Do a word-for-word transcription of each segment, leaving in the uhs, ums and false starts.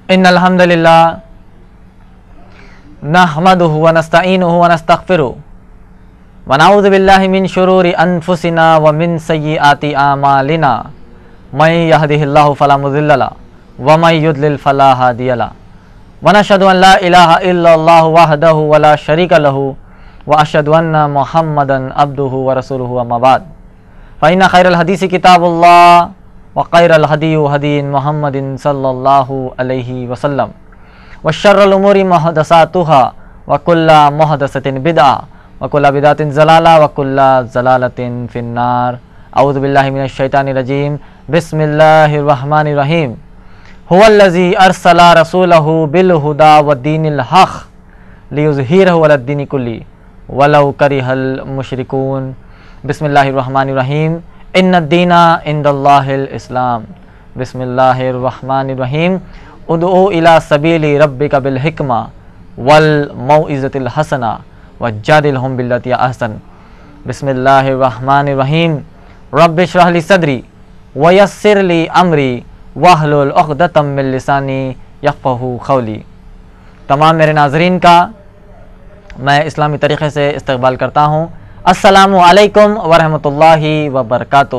إن الحمد لله نحمده ونستعينه ونستغفره ونعوذ بالله من شرور أنفسنا ومن سيئات أعمالنا من يهده الله فلا مضل له ومن يضلل فلا هادي له ونشهد أن لا إله إلا الله وحده ولا شريك له وأشهد أن محمدا عبده ورسوله أما بعد فإن خير الحديث كتاب الله وخير الهدي هدي محمد صلى الله عليه وسلم وشر الأمور محدثاتها وكل محدثة بدعة وكل بدعة ضلالة وكل ضلالة في النار. أعوذ بالله من الشيطان الرجيم. بسم الله الرحمن الرحيم. هو الذي أرسل رسوله بالهدى والدين الحق ليظهره على الدين كله ولو كره المشركون. بسم الله الرحمن الرحيم. ان الدین عند اللہ الاسلام. بسم اللہ الرحمن الرحیم. ادعو الی سبیل ربک بالحکمہ والموعظۃ الحسنہ وجادلہم باللتی احسن. بسم اللہ الرحمن الرحیم. رب اشرح لی صدری ویسر لی امری واحلل عقدۃ من لسانی یفقہوا قولی. تمام میرے ناظرین کا میں اسلامی طریقے سے استقبال کرتا ہوں. السلام علیکم ورحمۃ اللہ وبرکاتہ.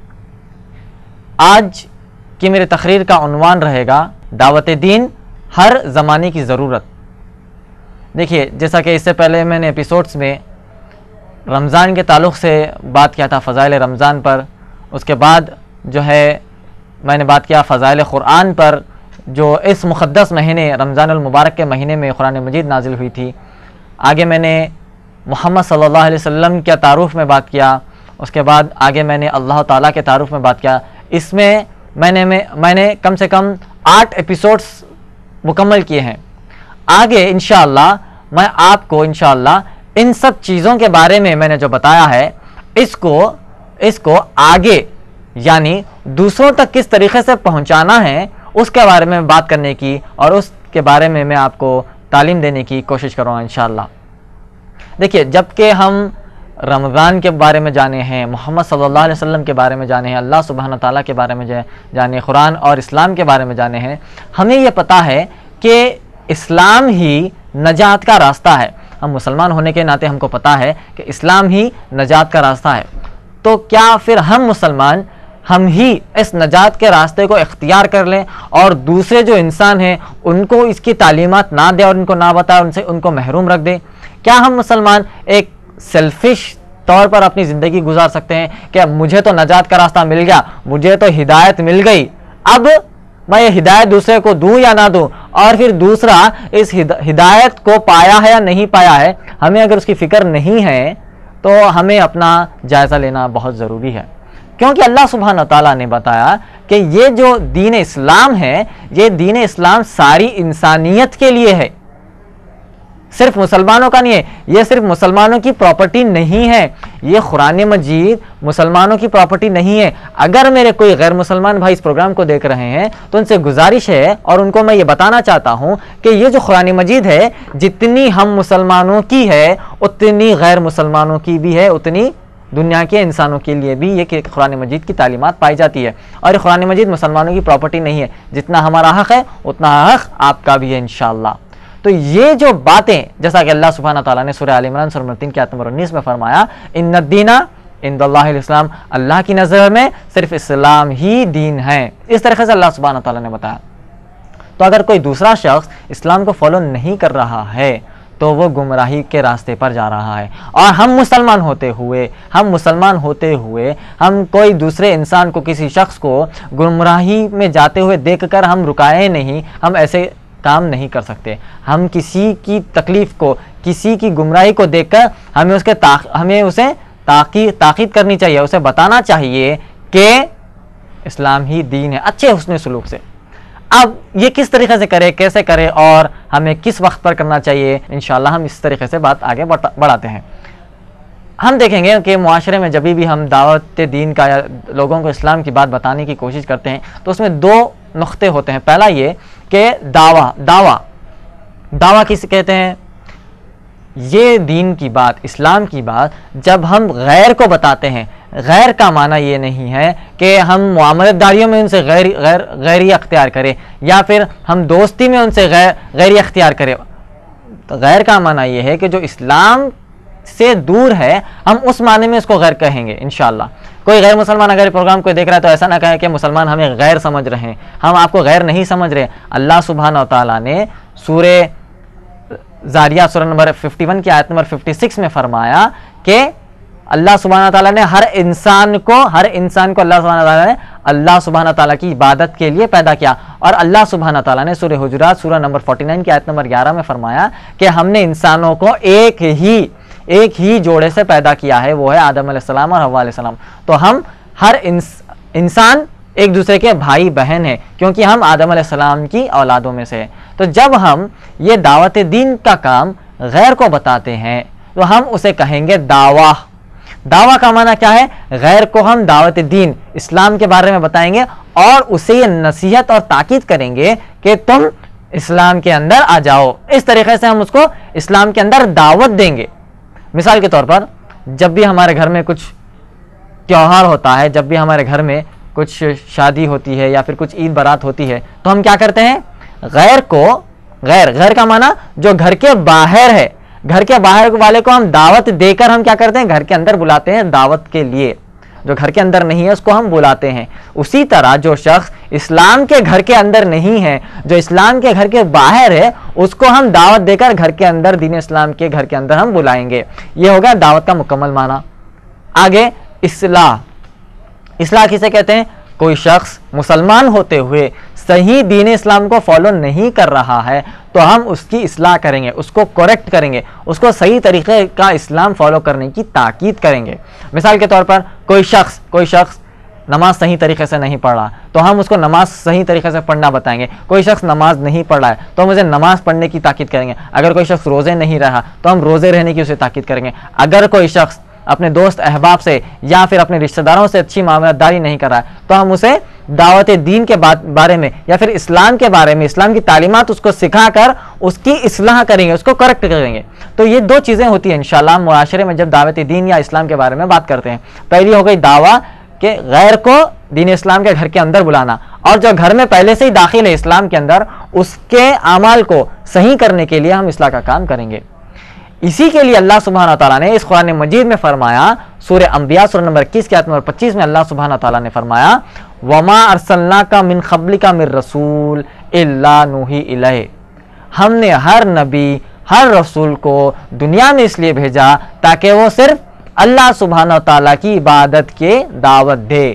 آج کی میری تقریر کا عنوان رہے گا دعوت دین ہر زمانے کی ضرورت. دیکھیے، جیسا کہ اس سے پہلے میں نے ایپیسوڈز میں رمضان کے تعلق سے بات کیا تھا، فضائل رمضان پر. اس کے بعد جو ہے میں نے بات کیا فضائل قرآن پر، جو اس مقدس مہینے رمضان المبارک کے مہینے میں قرآن مجید نازل ہوئی تھی. آگے میں نے محمد صلی اللہ علیہ وسلم کے تعارف میں بات کیا. اس کے بعد آگے میں نے اللہ تعالیٰ کے تعارف میں بات کیا. اس میں میں نے میں نے کم سے کم آٹھ ایپیسوڈز مکمل کیے ہیں. آگے انشاءاللہ میں آپ کو انشاءاللہ ان سب چیزوں کے بارے میں میں نے جو بتایا ہے اس کو اس کو آگے یعنی دوسروں تک کس طریقے سے پہنچانا ہے اس کے بارے میں بات کرنے کی اور اس کے بارے میں میں آپ کو تعلیم دینے کی کوشش کروں گا انشاءاللہ. دیکھیے، جب کہ ہم رمضان کے بارے میں جانے ہیں، محمد صلی اللہ علیہ وسلم کے بارے میں جانے ہیں، اللہ سبحانہ تعالیٰ کے بارے میں جانے، قرآن اور اسلام کے بارے میں جانے ہیں، ہمیں یہ پتہ ہے کہ اسلام ہی نجات کا راستہ ہے. ہم مسلمان ہونے کے ناطے ہم کو پتہ ہے کہ اسلام ہی نجات کا راستہ ہے. تو کیا پھر ہم مسلمان ہم ہی اس نجات کے راستے کو اختیار کر لیں اور دوسرے جو انسان ہیں ان کو اس کی تعلیمات نہ دیں اور ان کو نہ بتائیں، ان سے ان کو محروم رکھ دیں؟ کیا ہم مسلمان ایک سیلفش طور پر اپنی زندگی گزار سکتے ہیں کہ مجھے تو نجات کا راستہ مل گیا، مجھے تو ہدایت مل گئی، اب میں یہ ہدایت دوسرے کو دوں یا نہ دوں، اور پھر دوسرا اس ہدایت کو پایا ہے یا نہیں پایا ہے، ہمیں اگر اس کی فکر نہیں ہے تو ہمیں اپنا جائزہ لینا بہت ضروری ہے. کیونکہ اللہ سبحانہ تعالیٰ نے بتایا کہ یہ جو دین اسلام ہے، یہ دین اسلام ساری انسانیت کے لیے ہے، صرف مسلمانوں کا نہیں ہے. یہ صرف مسلمانوں کی پراپرٹی نہیں ہے، یہ قرآن مجید مسلمانوں کی پراپرٹی نہیں ہے. اگر میرے کوئی غیر مسلمان بھائی اس پروگرام کو دیکھ رہے ہیں تو ان سے گزارش ہے اور ان کو میں یہ بتانا چاہتا ہوں کہ یہ جو قرآن مجید ہے جتنی ہم مسلمانوں کی ہے اتنی غیر مسلمانوں کی بھی ہے، اتنی دنیا کے انسانوں کے لیے بھی یہ کہ قرآن مجید کی تعلیمات پائی جاتی ہے. اور یہ قرآن مجید مسلمانوں کی پراپرٹی نہیں ہے. جتنا ہمارا حق ہے اتنا حق آپ کا بھی ہے انشاءاللہ. تو یہ جو باتیں، جیسا کہ اللہ سبحانہ تعالیٰ نے سورہ آل عمران سورہ تین کی آیت نمبر انیس میں فرمایا، ان الدین عند اللہ الاسلام، اللہ کی نظر میں صرف اسلام ہی دین ہے. اس طریقے سے اللہ سبحانہ تعالیٰ نے بتایا. تو اگر کوئی دوسرا شخص اسلام کو فالو نہیں کر رہا ہے تو وہ گمراہی کے راستے پر جا رہا ہے. اور ہم مسلمان ہوتے ہوئے ہم مسلمان ہوتے ہوئے ہم کوئی دوسرے انسان کو، کسی شخص کو گمراہی میں جاتے ہوئے دیکھ کر ہم رکائے نہیں، ہم ایسے کام نہیں کر سکتے. ہم کسی کی تکلیف کو، کسی کی گمراہی کو دیکھ کر ہمیں اس کے تاق... ہمیں اسے تاقید تاقید کرنی چاہیے، اسے بتانا چاہیے کہ اسلام ہی دین ہے، اچھے حسن سلوک سے. اب یہ کس طریقے سے کرے، کیسے کرے اور ہمیں کس وقت پر کرنا چاہیے، انشاءاللہ ہم اس طریقے سے بات آگے بڑھاتے ہیں. ہم دیکھیں گے کہ معاشرے میں جب بھی ہم دعوت دین کا یا لوگوں کو اسلام کی بات بتانے کی کوشش کرتے ہیں تو اس میں دو نقطے ہوتے ہیں. پہلا یہ کہ دعویٰ دعویٰ دعویٰ کس کہتے ہیں؟ یہ دین کی بات، اسلام کی بات جب ہم غیر کو بتاتے ہیں، غیر کا معنی یہ نہیں ہے کہ ہم معاملت داریوں میں ان سے غیر غیر غیری اختیار کریں یا پھر ہم دوستی میں ان سے غیر غیری اختیار کریں. غیر کا معنی یہ ہے کہ جو اسلام سے دور ہے ہم اس معنی میں اس کو غیر کہیں گے انشاءاللہ. کوئی غیر مسلمان اگر پروگرام کو دیکھ رہا ہے تو ایسا نہ کہے کہ مسلمان ہمیں غیر سمجھ رہے ہیں. ہم آپ کو غیر نہیں سمجھ رہے. اللہ سبحانہ و تعالیٰ نے سورہ زاریات سورہ نمبر اکیاون کی آیت نمبر چھپن میں فرمایا کہ اللہ سبحانہ تعالیٰ نے ہر انسان کو ہر انسان کو اللہ سبحانہ تعالیٰ نے اللہ سبحانہ تعالیٰ کی عبادت کے لیے پیدا کیا. اور اللہ سبحانہ تعالیٰ نے سورہ حجرات سورہ نمبر انچاس کی آیت نمبر گیارہ میں فرمایا کہ ہم نے انسانوں کو ایک ہی ایک ہی جوڑے سے پیدا کیا ہے, وہ ہے آدم علیہ السلام اور حوا علیہ السلام. تو ہم ہر انس انسان ایک دوسرے کے بھائی بہن ہیں کیونکہ ہم آدم علیہ السلام کی اولادوں میں سے ہیں. تو جب ہم یہ دعوت دین کا کام غیر کو بتاتے ہیں تو ہم اسے کہیں گے دعویٰ. دعویٰ کا معنی کیا ہے؟ غیر کو ہم دعوت دین اسلام کے بارے میں بتائیں گے اور اسے یہ نصیحت اور تاکید کریں گے کہ تم اسلام کے اندر آ جاؤ. اس طریقے سے ہم اس کو اسلام کے اندر دعوت دیں گے. مثال کے طور پر جب بھی ہمارے گھر میں کچھ تیوہار ہوتا ہے, جب بھی ہمارے گھر میں کچھ شادی ہوتی ہے یا پھر کچھ عید برات ہوتی ہے تو ہم کیا کرتے ہیں؟ غیر کو غیر غیر کا معنی جو گھر کے باہر ہے, گھر کے باہر والے کو ہم دعوت دے کر ہم کیا کرتے ہیں؟ گھر کے اندر بلاتے ہیں دعوت کے لیے. جو گھر کے اندر نہیں ہے اس کو ہم بلاتے ہیں. اسی طرح جو شخص اسلام کے گھر کے اندر نہیں ہے, جو اسلام کے گھر کے باہر ہے, اس کو ہم دعوت دے کر گھر کے اندر دین اسلام کے گھر کے اندر ہم بلائیں گے. یہ ہوگا دعوت کا مکمل معنی. آگے اصلاح. اصلاح کسے کہتے ہیں؟ کوئی شخص مسلمان ہوتے ہوئے صحیح دین اسلام کو فالو نہیں کر رہا ہے تو ہم اس کی اصلاح کریں گے, اس کو کریکٹ کریں گے, اس کو صحیح طریقے کا اسلام فالو کرنے کی تاکید کریں گے. مثال کے طور پر کوئی شخص کوئی شخص نماز صحیح طریقے سے نہیں پڑھ رہا تو ہم اس کو نماز صحیح طریقے سے پڑھنا بتائیں گے. کوئی شخص نماز نہیں پڑھ رہا ہے تو ہم اسے نماز پڑھنے کی تاکید کریں گے. اگر کوئی شخص روزے نہیں رہا تو ہم روزے رہنے کی اسے تاکید کریں گے. اگر کوئی شخص اپنے دوست احباب سے یا پھر اپنے رشتہ داروں سے اچھی معاملات داری نہیں کر رہا ہے تو ہم اسے دعوت دین کے بارے میں یا پھر اسلام کے بارے میں, اسلام کی تعلیمات اس کو سکھا کر اس کی اصلاح کریں گے, اس کو کریکٹ کریں گے. تو یہ دو چیزیں ہوتی ہیں انشاءاللہ معاشرے میں جب دعوت دین یا اسلام کے بارے میں بات کرتے ہیں. پہلی ہو گئی دعویٰ کہ غیر کو دین اسلام کے گھر کے اندر بلانا, اور جو گھر میں پہلے سے ہی داخل ہے اسلام کے اندر اس کے اعمال کو صحیح کرنے کے لیے ہم اصلاح کا کام کریں گے. اسی کے لیے اللہ سبحانہ تعالیٰ نے اس قرآن مجید میں فرمایا, سورہ انبیاء سورہ نمبر اکیس کی آیت نمبر پچیس میں اللہ سبحانہ تعالیٰ نے فرمایا وَمَا أَرْسَلْنَاكَ مِنْ قَبْلِكَ مِنْ رَسُولٍ إِلَّا نُوحِي إِلَيْهِ. ہم نے ہر نبی ہر رسول کو دنیا میں اس لیے بھیجا تاکہ وہ صرف اللہ سبحانہ تعالیٰ کی عبادت کے دعوت دے.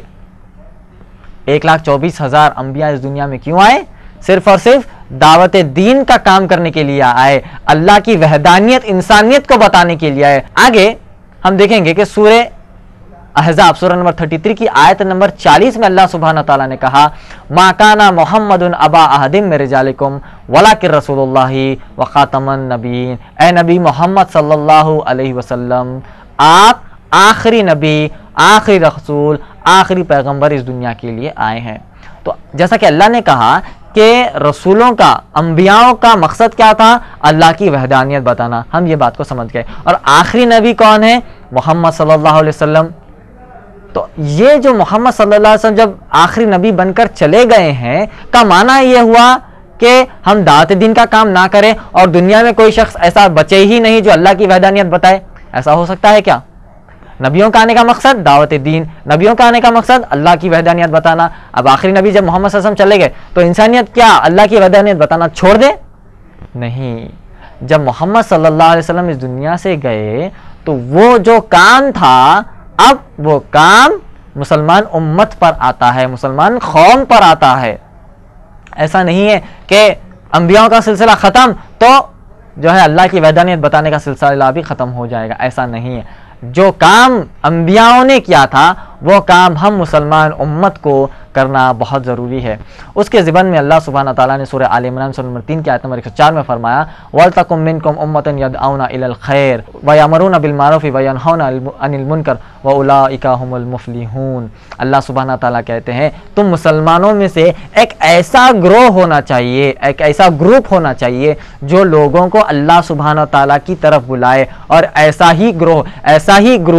ایک لاکھ چوبیس ہزار انبیاء اس دنیا میں کیوں آئے؟ صرف اور صرف دعوت دین کا کام کرنے کے لیے آئے, اللہ کی وحدانیت انسانیت کو بتانے کے لیے آئے. آگے ہم دیکھیں گے کہ سورہ احزاب سورہ نمبر تینتیس کی آیت نمبر چالیس میں اللہ سبحانہ تعالیٰ نے کہا ما کان محمد ابا احد من رجالکم ولکن رسول اللہ وخاتم النبیین. اے نبی محمد صلی اللہ علیہ وسلم آپ آخری نبی, آخری رسول, آخری پیغمبر اس دنیا کے لیے آئے ہیں. تو جیسا کہ اللہ نے کہا کہ رسولوں کا, انبیاءوں کا مقصد کیا تھا؟ اللہ کی وحدانیت بتانا. ہم یہ بات کو سمجھ گئے. اور آخری نبی کون ہے؟ محمد صلی اللہ علیہ وسلم. تو یہ جو محمد صلی اللہ علیہ وسلم جب آخری نبی بن کر چلے گئے ہیں کا معنی یہ ہوا کہ ہم دعوت دین کا کام نہ کریں اور دنیا میں کوئی شخص ایسا بچے ہی نہیں جو اللہ کی وحدانیت بتائے. ایسا ہو سکتا ہے کیا؟ نبیوں کا آنے کا مقصد دعوت دین, نبیوں کا آنے کا مقصد اللہ کی وحدانیت بتانا. اب آخری نبی جب محمد صلی اللہ علیہ وسلم چلے گئے تو انسانیت کیا اللہ کی وحدانیت بتانا چھوڑ دے؟ نہیں. جب محمد صلی اللہ علیہ وسلم اس دنیا سے گئے تو وہ جو کام تھا اب وہ کام مسلمان امت پر آتا ہے, مسلمان قوم پر آتا ہے. ایسا نہیں ہے کہ انبیاءوں کا سلسلہ ختم تو جو ہے اللہ کی وحدانیت بتانے کا سلسلہ بھی ختم ہو جائے گا. ایسا نہیں ہے. جو کام انبیاءوں نے کیا تھا وہ کام ہم مسلمان امت کو کرنا بہت ضروری ہے. اس کے ضمن میں اللہ سبحانہ تعالیٰ نے سورہ آل عمران سورہ نمبر تین کی آیت نمبر ایک سو چار میں فرمایا وَلْتَكُمْ مِنْكُمْ أُمَّةٌ يَدْعُونَ إِلَى الْخَيْرِ وَيَأْمُرُونَ بِالْمَعْرُوفِ وَيَنْهَوْنَ عَنِ الْمُنْكَرِ وَأُولَٰئِكَ هُمُ الْمُفْلِحُونَ. اللہ سبحانہ تعالیٰ کہتے ہیں تم مسلمانوں میں سے ایک ایسا گروہ ہونا چاہیے, ایک ایسا گروپ ہونا چاہیے جو لوگوں کو اللہ سبحانہ تعالیٰ کی طرف بلائے, اور ایسا ہی گروہ ایسا ہی گروپ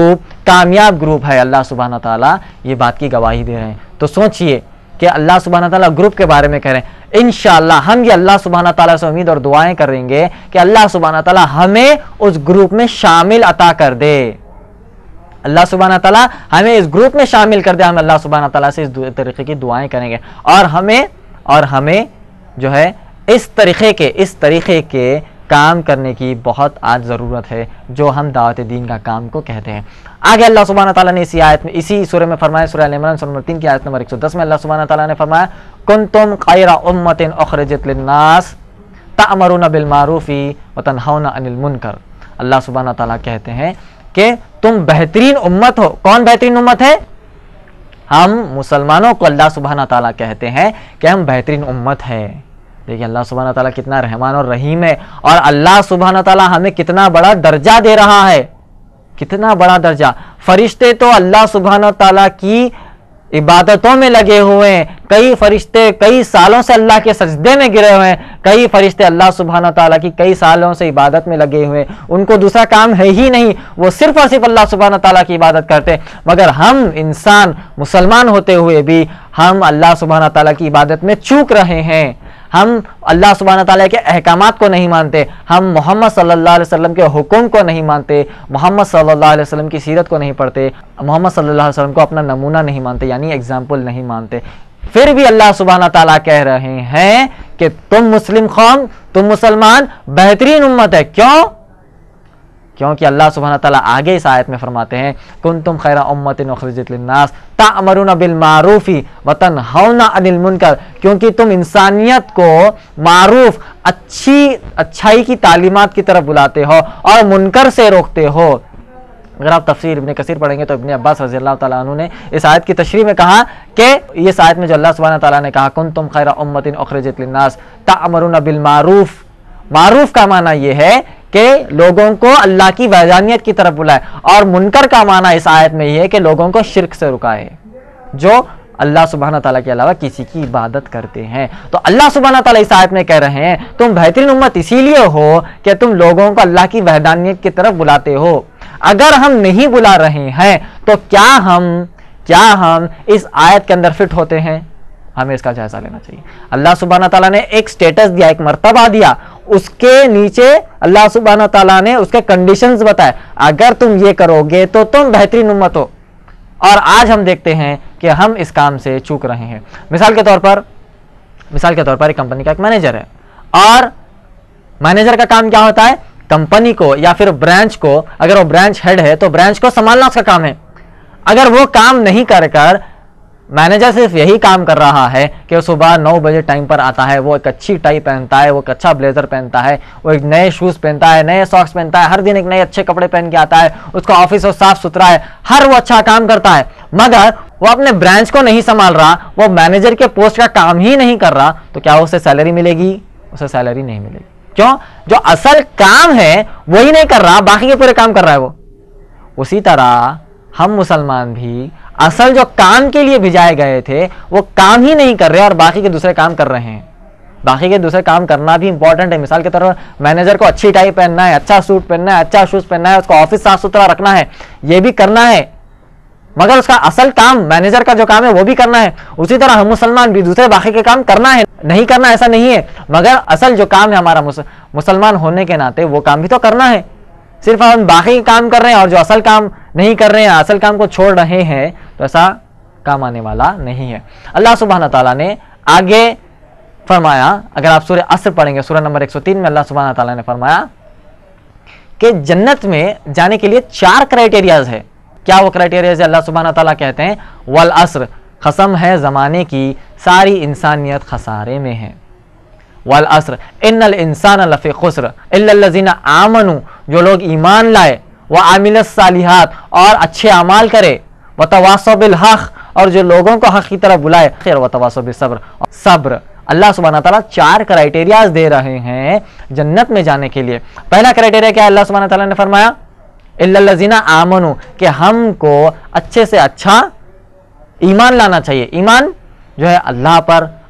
کامیاب گروپ ہے. اللہ سبحانہ تعالیٰ یہ بات کی گواہی دے رہے ہیں. تو سوچئے کہ اللہ سبحانہ تعالیٰ گروپ کے بارے میں کہہ رہے ہیں. انشاءاللہ ہم یہ اللہ سبحانہ تعالیٰ سے امید اور دعائیں کریں گے کہ اللہ سبحانہ تعالیٰ ہمیں اس گروپ میں شامل عطا کر دے. اللہ سبحانہ تعالیٰ ہمیں اس گروپ میں شامل کر دے. ہم اللہ سبحانہ تعالیٰ سے اس طریقے کی دعائیں کریں گے, اور ہمیں اور ہمیں جو ہے اس طریقے کے اس طریقے کے کام کرنے کی بہت آج ضرورت ہے جو ہم دعوت دین کا کام کو کہتے ہیں. آگے اللہ سبحانہ تعالیٰ نے اسی آیت میں اسی سورہ میں فرمایا, سورہ ال عمران سورہ نمبر تین کی آیت نمبر ایک سو دس میں اللہ سبحانہ تعالیٰ نے فرمایا کنتم خیر امۃ اخرجت للناس تأمرون بالمعروف وتنہون عن المنکر. اللہ سبحانہ تعالیٰ کہتے ہیں کہ تم بہترین امت ہو. کون بہترین امت ہے؟ ہم مسلمانوں کو اللہ سبحانہ تعالیٰ کہتے ہیں کہ ہم بہترین امت ہے. دیکھیں اللہ سبحانہ تعالیٰ کتنا رحمان اور رحیم ہے, اور اللہ سبحانہ تعالیٰ ہمیں کتنا بڑا درجہ دے رہا ہے. کتنا بڑا درجہ. فرشتے تو اللہ سبحانہ تعالیٰ کی عبادتوں میں لگے ہوئے ہیں. کئی فرشتے کئی سالوں سے اللہ کے سجدے میں گرے ہوئے ہیں. کئی فرشتے اللہ سبحانہ تعالیٰ کی کئی سالوں سے عبادت میں لگے ہوئے ہیں. ان کو دوسرا کام ہے ہی نہیں, وہ صرف اور صرف اللہ سبحانہ تعالیٰ کی عبادت کرتے ہیں. مگر ہم انسان مسلمان ہوتے ہوئے بھی ہم اللہ سبحانہ تعالیٰ کی عبادت میں چوک رہے ہیں. ہم اللہ سبحانہ تعالیٰ کے احکامات کو نہیں مانتے, ہم محمد صلی اللہ علیہ وسلم کے حکم کو نہیں مانتے, محمد صلی اللہ علیہ وسلم کی سیرت کو نہیں پڑھتے, محمد صلی اللہ علیہ وسلم کو اپنا نمونہ نہیں مانتے, یعنی ایگزامپل نہیں مانتے. پھر بھی اللہ سبحانہ تعالیٰ کہہ رہے ہیں کہ تم مسلم قوم, تم مسلمان بہترین امت ہے. کیوں؟ کیونکہ اللہ سبحانہ تعالیٰ آگے اس آیت میں فرماتے ہیں کنتم خیر امۃ اخرجت للناس تأمرون بالمعروف وتنہون عن المنکر. کیونکہ تم انسانیت کو معروف اچھی اچھائی کی تعلیمات کی طرف بلاتے ہو اور منکر سے روکتے ہو. اگر آپ تفسیر ابن کثیر پڑھیں گے تو ابن عباس رضی اللہ تعالیٰ عنہ نے اس آیت کی تشریح میں کہا کہ اس آیت میں جو اللہ سبحانہ تعالیٰ نے کہا کنتم خیر امۃ اخرجت للناس تأمرون بالمعروف, معروف کا معنی یہ ہے کہ لوگوں کو اللہ کی وحدانیت کی طرف بلائے, اور منکر کا معنی اس آیت میں یہ ہے کہ لوگوں کو شرک سے رکائے جو اللہ سبحانہ تعالیٰ کے علاوہ کسی کی عبادت کرتے ہیں. تو اللہ سبحانہ تعالیٰ اس آیت میں کہہ رہے ہیں تم بہترین امت اسی لیے ہو کہ تم لوگوں کو اللہ کی وحدانیت کی طرف بلاتے ہو. اگر ہم نہیں بلا رہے ہیں تو کیا ہم کیا ہم اس آیت کے اندر فٹ ہوتے ہیں؟ ہمیں اس کا جائزہ لینا چاہیے. اللہ سبحانہ تعالیٰ نے ایک سٹیٹس دیا, ایک مرتبہ دیا, اس کے نیچے اللہ سبحانہ تعالیٰ نے اس کے کنڈیشنز بتائے. اگر تم یہ کرو گے تو تم بہترین امت ہو. اور آج ہم دیکھتے ہیں کہ ہم اس کام سے چوک رہے ہیں. مثال کے طور پر مثال کے طور پر ایک کمپنی کا ایک مینیجر ہے, اور مینیجر کا کام کیا ہوتا ہے؟ کمپنی کو یا پھر برانچ کو, اگر وہ برانچ ہیڈ ہے تو برانچ کو سنبھالنا اس کا کام ہے. اگر وہ کام نہیں کر کر مینیجر صرف یہی کام کر رہا ہے کہ وہ صبح نو بجے ٹائم پر آتا ہے, وہ ایک اچھی ٹائی پہنتا ہے, وہ ایک اچھا بلیزر پہنتا ہے, وہ ایک نئے شوز پہنتا ہے, نئے ساکس پہنتا ہے, ہر دن ایک نئے اچھے کپڑے پہن کے آتا ہے, اس کا آفس صاف ستھرا ہے, ہر وہ اچھا کام کرتا ہے, مگر وہ اپنے برانچ کو نہیں سنبھال رہا, وہ مینیجر کے پوسٹ کا کام ہی نہیں کر رہا, تو کیا اسے سیلری ملے گی؟ اسے سیلری نہیں ملے گی. کیوں؟ جو اصل کام ہے وہی نہیں کر رہا, باقی کے پورے کام کر رہا ہے وہ. اسی طرح ہم مسلمان بھی اصل جو کام کے لیے بھیجائے گئے تھے وہ کام ہی نہیں کر رہے اور باقی کے دوسرے کام کر رہے ہیں. باقی کے دوسرے کام کرنا بھی امپورٹنٹ ہے. مثال کے طور پر مینیجر کو اچھی ٹائی پہننا ہے, اچھا سوٹ پہننا ہے, اچھا شوز پہننا ہے, اس کو آفس صاف ستھرا رکھنا ہے, یہ بھی کرنا ہے, مگر اس کا اصل کام مینیجر کا جو کام ہے وہ بھی کرنا ہے. اسی طرح ہم مسلمان بھی دوسرے باقی کے کام کرنا ہے, نہیں کرنا ایسا نہیں ہے, مگر اصل جو کام ہے ہمارا مسلمان ہونے کے ناطے وہ کام بھی تو کرنا ہے. صرف ہم باقی کام کر رہے ہیں اور جو اصل کام نہیں کر رہے ہیں, اصل کام کو چھوڑ رہے ہیں, تو ایسا کام آنے والا نہیں ہے. اللہ سبحانہ تعالیٰ نے آگے فرمایا, اگر آپ سورہ عصر پڑھیں گے سورہ نمبر ایک سو تین میں اللہ سبحانہ تعالیٰ نے فرمایا کہ جنت میں جانے کے لیے چار کرائٹیریاز ہے. کیا وہ کرائٹیریاز اللہ سبحانہ تعالیٰ کہتے ہیں والعصر, قسم ہے زمانے کی, ساری انسانیت خسارے میں ہے. والعصر ان الانسان لفی خسر الا الذین آمنوا, جو لوگ ایمان لائے, وعملوا الصالحات, اور اچھے اعمال کرے, وتواصوا بالحق, اور جو لوگوں کو حق کی طرف بلائے, خیر وتواصوا بالصبر, صبر. اللہ سبحانہ تعالیٰ چار کرائٹیریاز دے رہے ہیں جنت میں جانے کے لیے. پہلا کرائٹیریا کیا ہے؟ اللہ سبحانہ تعالیٰ نے فرمایا الا الذین آمنوا, کہ ہم کو اچھے سے اچھا ایمان لانا چاہیے. ایمان جو ہے اللہ پر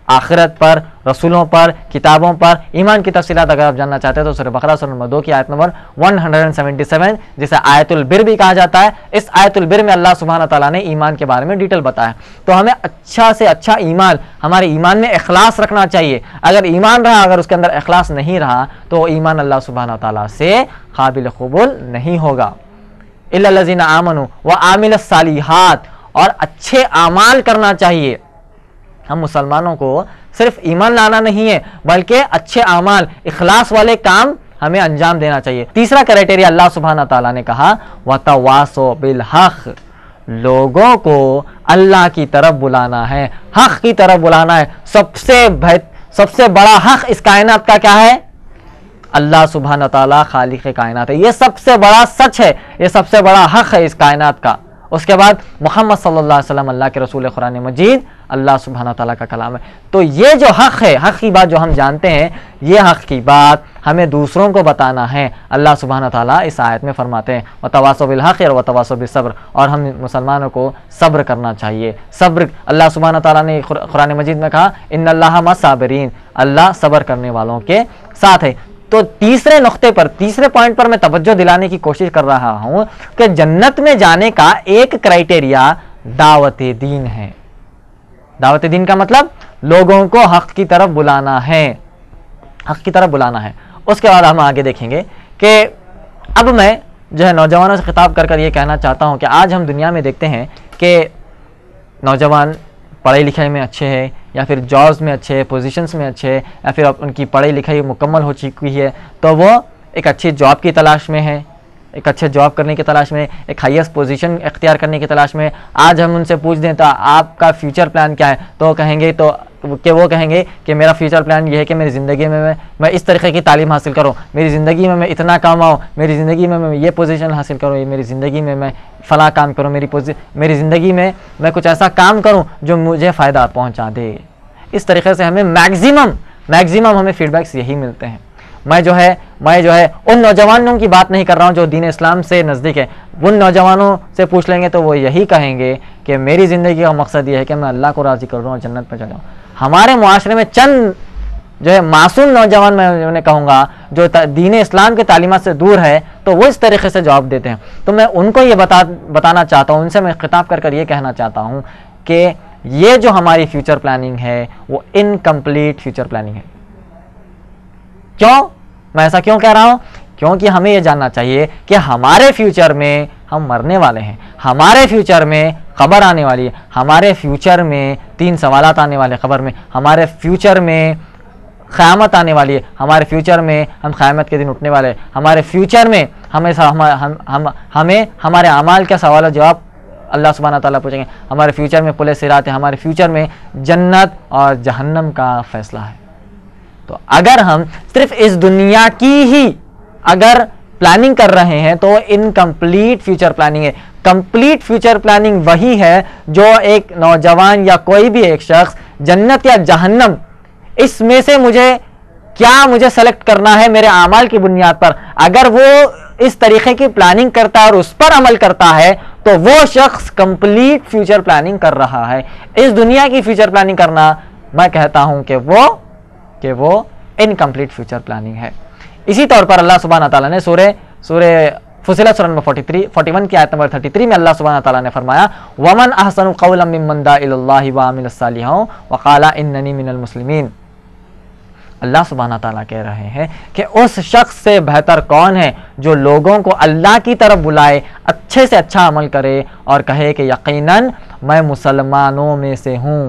آخرت پر، رسولوں پر، کتابوں پر ایمان کی تفصیلات اگر آپ جاننا چاہتے ہیں تو سورہ بقرہ سورہ نمبر دو کی آیت نمبر ایک سو ستہتر، جسے آیت البر بھی کہا جاتا ہے، اس آیت البر میں اللہ سبحانہ تعالیٰ نے ایمان کے بارے میں ڈیٹیل بتایا. تو ہمیں اچھا سے اچھا ایمان، ہمارے ایمان میں اخلاص رکھنا چاہیے. اگر ایمان رہا، اگر اس کے اندر اخلاص نہیں رہا تو ایمان اللہ سبحانہ تعالیٰ سے قابل قبول نہیں ہوگا. الا الذین آمنوا وعملوا الصالحات، اور اچھے اعمال کرنا چاہیے. ہم مسلمانوں کو صرف ایمان لانا نہیں ہے بلکہ اچھے اعمال، اخلاص والے کام ہمیں انجام دینا چاہیے. تیسرا کرائٹیریا اللہ سبحانہ تعالیٰ نے کہا وَتَوَاصَوْا بِالْحَقِّ، لوگوں کو اللہ کی طرف بلانا ہے، حق کی طرف بلانا ہے. سب سے سب سے بڑا حق اس کائنات کا کیا ہے؟ اللہ سبحانہ تعالیٰ خالق کائنات ہے. یہ سب سے بڑا سچ ہے، یہ سب سے بڑا حق ہے اس کائنات کا. اس کے بعد محمد صلی اللہ علیہ وسلم اللہ کے رسول، قرآن مجید اللہ سبحانہ تعالیٰ کا کلام ہے. تو یہ جو حق ہے، حق کی بات جو ہم جانتے ہیں، یہ حق کی بات ہمیں دوسروں کو بتانا ہے. اللہ سبحانہ تعالیٰ اس آیت میں فرماتے ہیں وَتَوَاصَوْا بِالْحَقِّ اور وَتَوَاصَوْا بِالصَّبْرِ، اور ہم مسلمانوں کو صبر کرنا چاہیے. صبر اللہ سبحانہ تعالیٰ نے قرآن مجید میں کہا اِنَّ اللَّهَ مَعَ الصَّابِرِينَ، اللہ صبر کرنے والوں کے ساتھ ہے. تو تیسرے نقطے پر، تیسرے پوائنٹ پر میں توجہ دلانے کی کوشش کر رہا ہوں کہ جنت میں جانے کا ایک کرائٹیریا دعوت دین ہے. دعوت دین کا مطلب لوگوں کو حق کی طرف بلانا ہے، حق کی طرف بلانا ہے. اس کے بعد ہم آگے دیکھیں گے کہ اب میں جو ہے نوجوانوں سے خطاب کر کر یہ کہنا چاہتا ہوں کہ آج ہم دنیا میں دیکھتے ہیں کہ نوجوان پڑھائی لکھائی میں اچھے ہیں، یا پھر جابس میں اچھے، پوزیشنس میں اچھے، یا پھر ان کی پڑھائی لکھائی مکمل ہو چکی ہے تو وہ ایک اچھی جاب کی تلاش میں ہے، ایک اچھے جاب کرنے کی تلاش میں، ایک ہائیسٹ پوزیشن اختیار کرنے کی تلاش میں. آج ہم ان سے پوچھ دیں تو آپ کا فیوچر پلان کیا ہے، تو کہیں گے تو کہ وہ کہیں گے کہ میرا فیوچر پلان یہ ہے کہ میری زندگی میں میں اس طریقے کی تعلیم حاصل کروں، میری زندگی میں میں اتنا کماؤں، میری زندگی میں میں یہ پوزیشن حاصل کروں، میری زندگی میں میں فلاں کام کروں، میری میری زندگی میں میں کچھ ایسا کام کروں جو مجھے فائدہ پہنچا دے. اس طریقے سے ہمیں میکزیمم میکزیمم ہمیں فیڈ بیکس یہی ملتے ہیں. میں جو ہے میں جو ہے ان نوجوانوں کی بات نہیں کر رہا ہوں جو دین اسلام سے نزدیک ہے. ان نوجوانوں سے پوچھ لیں گے تو وہ یہی کہیں گے کہ میری زندگی کا مقصد یہ ہے کہ میں اللہ کو راضی کر رہا ہوں، جنت پہ چلا جاؤں. ہمارے معاشرے میں چند جو ہے معصوم نوجوان میں انہیں کہوں گا جو دین اسلام کے تعلیمات سے دور ہے تو وہ اس طریقے سے جواب دیتے ہیں. تو میں ان کو یہ بتا بتانا چاہتا ہوں، ان سے میں خطاب کر کر یہ کہنا چاہتا ہوں کہ یہ جو ہماری فیوچر پلاننگ ہے وہ انکمپلیٹ فیوچر پلاننگ ہے. کیوں میں ایسا کیوں کہہ رہا ہوں؟ کیونکہ ہمیں یہ جاننا چاہیے کہ ہمارے فیوچر میں ہم مرنے والے ہیں، ہمارے فیوچر میں خبر آنے والی ہے، ہمارے فیوچر میں تین سوالات آنے والے خبر میں، ہمارے فیوچر میں قیامت آنے والی ہے، ہمارے فیوچر میں ہم قیامت کے دن اٹھنے والے ہیں، ہمارے فیوچر میں ہمیں ہمیں ہمارے اعمال کا سوال و جواب اللہ سبحانہ تعالیٰ پوچھیں گے، ہمارے فیوچر میں پل صراط ہے، ہمارے فیوچر میں جنت اور جہنم کا فیصلہ ہے. تو اگر ہم صرف اس دنیا کی ہی اگر پلاننگ کر رہے ہیں تو انکمپلیٹ فیوچر پلاننگ ہے. کمپلیٹ فیوچر پلاننگ وہی ہے جو ایک نوجوان یا کوئی بھی ایک شخص جنت یا جہنم اس میں سے مجھے کیا مجھے سلیکٹ کرنا ہے میرے اعمال کی بنیاد پر، اگر وہ اس طریقے کی پلاننگ کرتا ہے اور اس پر عمل کرتا ہے تو وہ شخص کمپلیٹ فیوچر پلاننگ کر رہا ہے. اس دنیا کی فیوچر پلاننگ کرنا میں کہتا ہوں کہ وہ کہ وہ انکمپلیٹ فیوچر پلاننگ ہے. اسی طور پر اللہ سبحانہ تعالیٰ نے سورہ سورہ فصلت سورہ نمبر تینتالیس اکتالیس کی آیت نمبر تینتیس میں اللہ سبحانہ تعالیٰ نے فرمایا وَمَنْ أَحْسَنُ قَوْلًا مِّمَّنْ دَعَا إِلَى اللَّهِ وَعَمِلَ الصَّالِحَاتِ وَقَالَ إِنَّنِي مِنَ الْمُسْلِمِينَ. اللہ سبحانہ تعالیٰ کہہ رہے ہیں کہ اس شخص سے بہتر کون ہے جو لوگوں کو اللہ کی طرف بلائے، اچھے سے اچھا عمل کرے اور کہے کہ یقیناً میں مسلمانوں میں سے ہوں.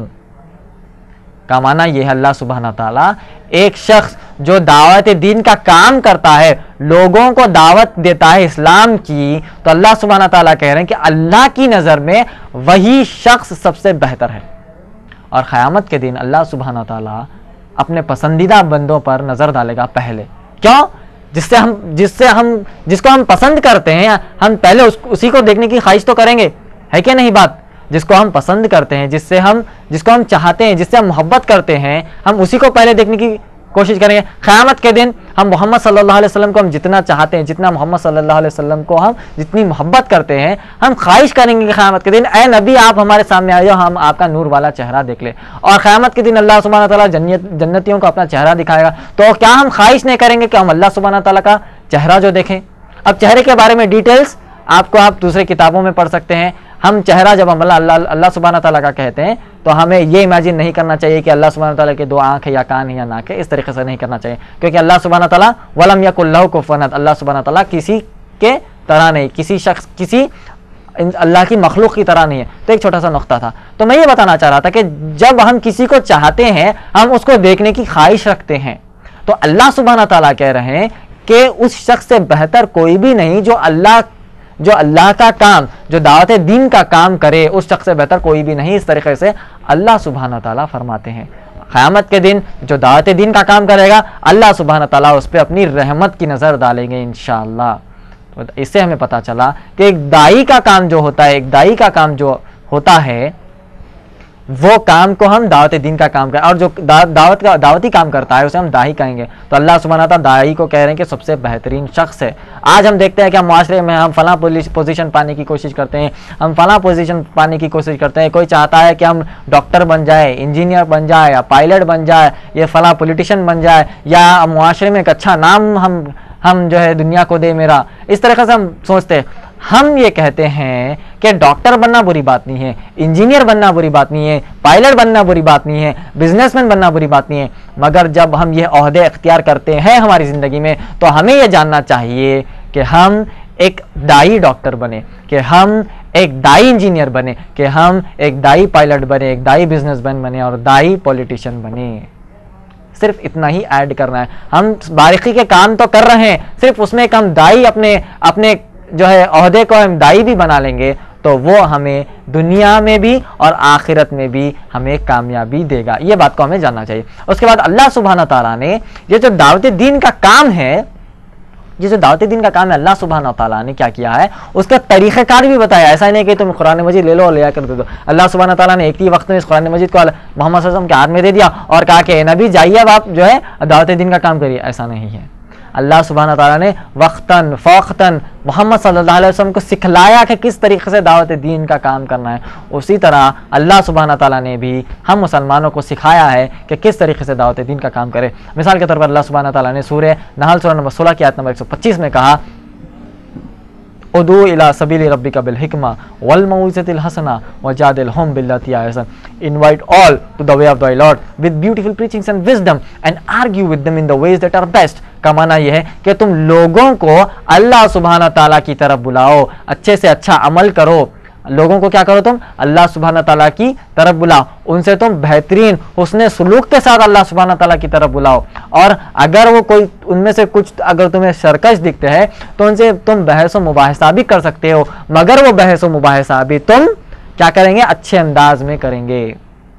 کا معنی یہ ہے اللہ سبحانہ تعالیٰ ایک شخص جو دعوت دین کا کام کرتا ہے، لوگوں کو دعوت دیتا ہے اسلام کی، تو اللہ سبحانہ تعالیٰ کہہ رہے ہیں کہ اللہ کی نظر میں وہی شخص سب سے بہتر ہے. اور قیامت کے دن اللہ سبحانہ تعالیٰ اپنے پسندیدہ بندوں پر نظر ڈالے گا پہلے. کیوں؟ جس سے ہم جس سے ہم جس کو ہم پسند کرتے ہیں ہم پہلے اس اسی کو دیکھنے کی خواہش تو کریں گے، ہے کہ نہیں بات؟ جس کو ہم پسند کرتے ہیں، جس سے ہم جس کو ہم چاہتے ہیں، جس سے ہم محبت کرتے ہیں، ہم اسی کو پہلے دیکھنے کی کوشش کریں گے قیامت کے دن ہم محمد صلی اللہ علیہ وسلم کو ہم جتنا چاہتے ہیں, جتنا محمد صلی اللہ علیہ وسلم کو ہم جتنی محبت کرتے ہیں, ہم خواہش کریں گے کہ قیامت کے دن اے نبی آپ ہمارے سامنے آئے ہو, ہم آپ کا نور والا چہرہ دیکھ لیں. اور قیامت کے دن اللہ سبحانہ تعالیٰ جنت جنتیوں کو اپنا چہرہ دکھائے گا, تو کیا ہم خواہش نہیں کریں گے کہ ہم اللہ سبحانہ تعالیٰ کا چہرہ جو دیکھیں؟ اب چہرے کے بارے میں ڈیٹیلز آپ کو آپ دوسرے کتابوں میں پڑھ سکتے ہیں. ہم چہرہ جب ہم اللہ اللہ اللہ سبحانہ تعالیٰ کا کہتے ہیں تو ہمیں یہ امیجن نہیں کرنا چاہیے کہ اللہ سبحانہ تعالیٰ کے دو آنکھ ہے یا کان ہے یا ناک ہے, اس طریقے سے نہیں کرنا چاہیے, کیونکہ اللہ سبحانہ تعالیٰ ولم یکن لہ کفوا احد, اللہ سبحانہ تعالیٰ کسی کے طرح نہیں, کسی شخص کسی اللہ کی مخلوق کی طرح نہیں ہے. تو ایک چھوٹا سا نقطہ تھا, تو میں یہ بتانا چاہ رہا تھا کہ جب ہم کسی کو چاہتے ہیں ہم اس کو دیکھنے کی خواہش رکھتے ہیں, تو اللہ سبحانہ تعالیٰ کہہ رہے ہیں کہ اس شخص سے بہتر کوئی بھی نہیں جو اللہ جو اللہ کا کام, جو دعوت دین کا کام کرے, اس شخص سے بہتر کوئی بھی نہیں. اس طریقے سے اللہ سبحانہ تعالیٰ فرماتے ہیں قیامت کے دن جو دعوت دین کا کام کرے گا اللہ سبحانہ تعالیٰ اس پہ اپنی رحمت کی نظر ڈالیں گے انشاءاللہ. اس سے ہمیں پتہ چلا کہ ایک داعی کا کام جو ہوتا ہے, ایک داعی کا کام جو ہوتا ہے وہ کام کو ہم دعوت دین کا کام کریں, اور جو دعوت کا دعوتی کام کرتا ہے اسے ہم داعی کہیں گے. تو اللہ سبحانہ تعالیٰ داعی کو کہہ رہے ہیں کہ سب سے بہترین شخص ہے. آج ہم دیکھتے ہیں کہ ہم معاشرے میں ہم فلاں پوزیشن پانے کی کوشش کرتے ہیں, ہم فلاں پوزیشن پانے کی کوشش کرتے ہیں. کوئی چاہتا ہے کہ ہم ڈاکٹر بن جائے, انجینئر بن جائے, یا پائلٹ بن جائے, یا فلاں پولیٹیشین بن جائے, یا معاشرے میں ایک اچھا نام ہم ہم جو ہے دنیا کو دے میرا. اس طریقے سے ہم سوچتے ہیں. ہم یہ کہتے ہیں کہ ڈاکٹر بننا بری بات نہیں ہے, انجینئر بننا بری بات نہیں ہے, پائلٹ بننا بری بات نہیں ہے, بزنس مین بننا بری بات نہیں ہے, مگر جب ہم یہ عہدے اختیار کرتے ہیں ہماری زندگی میں تو ہمیں یہ جاننا چاہیے کہ ہم ایک داعی ڈاکٹر بنے, کہ ہم ایک داعی انجینئر بنے, کہ ہم ایک داعی پائلٹ بنے, ایک داعی بزنس مین بنے, اور داعی پولیٹیشین بنے. صرف اتنا ہی ایڈ کرنا ہے. ہم باریکی کے کام تو کر رہے ہیں, صرف اس میں ایک ہم داعی اپنے اپنے جو ہے عہدے کو ہم داعی بھی بنا لیں گے تو وہ ہمیں دنیا میں بھی اور آخرت میں بھی ہمیں کامیابی دے گا. یہ بات کو ہمیں جاننا چاہیے. اس کے بعد اللہ سبحانہ تعالیٰ نے یہ جو دعوت دین کا کام ہے, یہ جو دعوت دین کا کام ہے اللہ سبحانہ تعالیٰ نے کیا کیا ہے, اس کا طریقہ کار بھی بتایا. ایسا نہیں کہ تم قرآن مجید لے لو اور لے کر دے دو. اللہ سبحانہ تعالیٰ نے ایک ہی وقت میں اس قرآن مجید کو محمد صلی اللہ علیہ وسلم کے ہاتھ میں دے دیا اور کہا کہ اے نبی جائیے اب آپ جو ہے دعوت دین کا کام کریے. ایسا نہیں ہے. اللہ سبحانہ تعالیٰ نے وقتاً فوقتاً محمد صلی اللہ علیہ وسلم کو سکھلایا کہ کس طریقے سے دعوت دین کا کام کرنا ہے. اسی طرح اللہ سبحانہ تعالیٰ نے بھی ہم مسلمانوں کو سکھایا ہے کہ کس طریقے سے دعوت دین کا کام کرے. مثال کے طور پر اللہ سبحانہ تعالیٰ نے سورہ نحل سورہ نمبر سولہ کی آیت نمبر ایک سو پچیس میں کہا ادعو الی سبیل ربک بالحکمہ والموعظۃ الحسنہ وجادلہم باللتی ہی احسن. Invite all to the way of thy Lord with beautiful preachings and wisdom and argue with them in the ways that are best. کا معنی یہ ہے کہ تم لوگوں کو اللہ سبحانہ تعالیٰ کی طرف بلاؤ, اچھے سے اچھا عمل کرو. لوگوں کو کیا کرو, تم اللہ سبحانہ تعالیٰ کی طرف بلاؤ, ان سے تم بہترین حسن سلوک کے ساتھ اللہ سبحانہ تعالیٰ کی طرف بلاؤ. اور اگر وہ کوئی ان میں سے کچھ اگر تمہیں سرکش دکھتے ہیں تو ان سے تم بحث و مباحثہ بھی کر سکتے ہو, مگر وہ بحث و مباحثہ بھی تم کیا کریں گے, اچھے انداز میں کریں گے.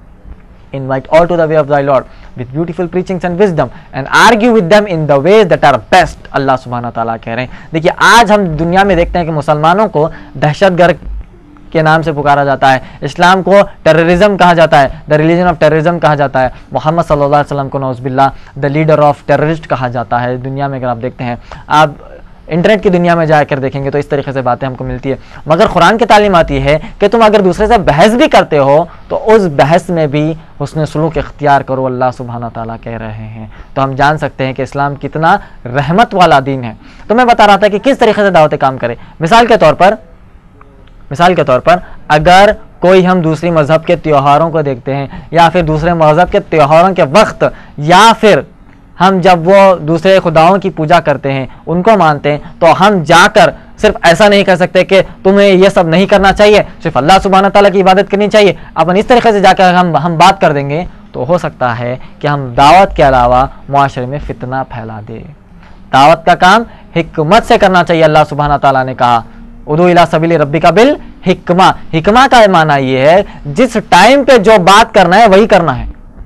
Invite all to the way of thy Lord with beautiful preachings and wisdom and argue with them in the ways that are best. اللہ سبحانہ تعالیٰ کہہ رہے ہیں. دیکھیے آج ہم دنیا میں دیکھتے ہیں کہ مسلمانوں کو دہشت گرد کے نام سے پکارا جاتا ہے, اسلام کو ٹیررزم کہا جاتا ہے, دا ریلیجن آف ٹیررزم کہا جاتا ہے, محمد صلی اللہ علیہ وسلم کو نعوذ باللہ دا لیڈر آف ٹیررسٹ کہا جاتا ہے. دنیا میں اگر آپ دیکھتے ہیں, آپ انٹرنیٹ کی دنیا میں جا کر دیکھیں گے تو اس طریقے سے باتیں ہم کو ملتی ہے. مگر قرآن کی تعلیم آتی ہے کہ تم اگر دوسرے سے بحث بھی کرتے ہو تو اس بحث میں بھی حسن سلوک اختیار کرو, اللہ سبحانہ تعالیٰ کہہ رہے ہیں. تو ہم جان سکتے ہیں کہ اسلام کتنا رحمت والا دین ہے. تو میں بتا رہا تھا کہ کس طریقے سے دعوت کام کرے. مثال کے طور پر مثال کے طور پر اگر کوئی ہم دوسری مذہب کے تیوہاروں کو دیکھتے ہیں, یا پھر دوسرے مذہب کے تیوہاروں کے وقت, یا پھر ہم جب وہ دوسرے خداؤں کی پوجا کرتے ہیں, ان کو مانتے ہیں, تو ہم جا کر صرف ایسا نہیں کہہ سکتے کہ تمہیں یہ سب نہیں کرنا چاہیے, صرف اللہ سبحانہ تعالیٰ کی عبادت کرنی چاہیے. اپن اس طریقے سے جا کر ہم ہم بات کر دیں گے تو ہو سکتا ہے کہ ہم دعوت کے علاوہ معاشرے میں فتنہ پھیلا دے. دعوت کا کام حکمت سے کرنا چاہیے. اللہ سبحانہ تعالیٰ نے کہا ادعو الی سبیل ربک بالحکمہ. حکمہ کا معنی یہ ہے جس ٹائم پہ جو بات کرنا ہے وہی کرنا ہے,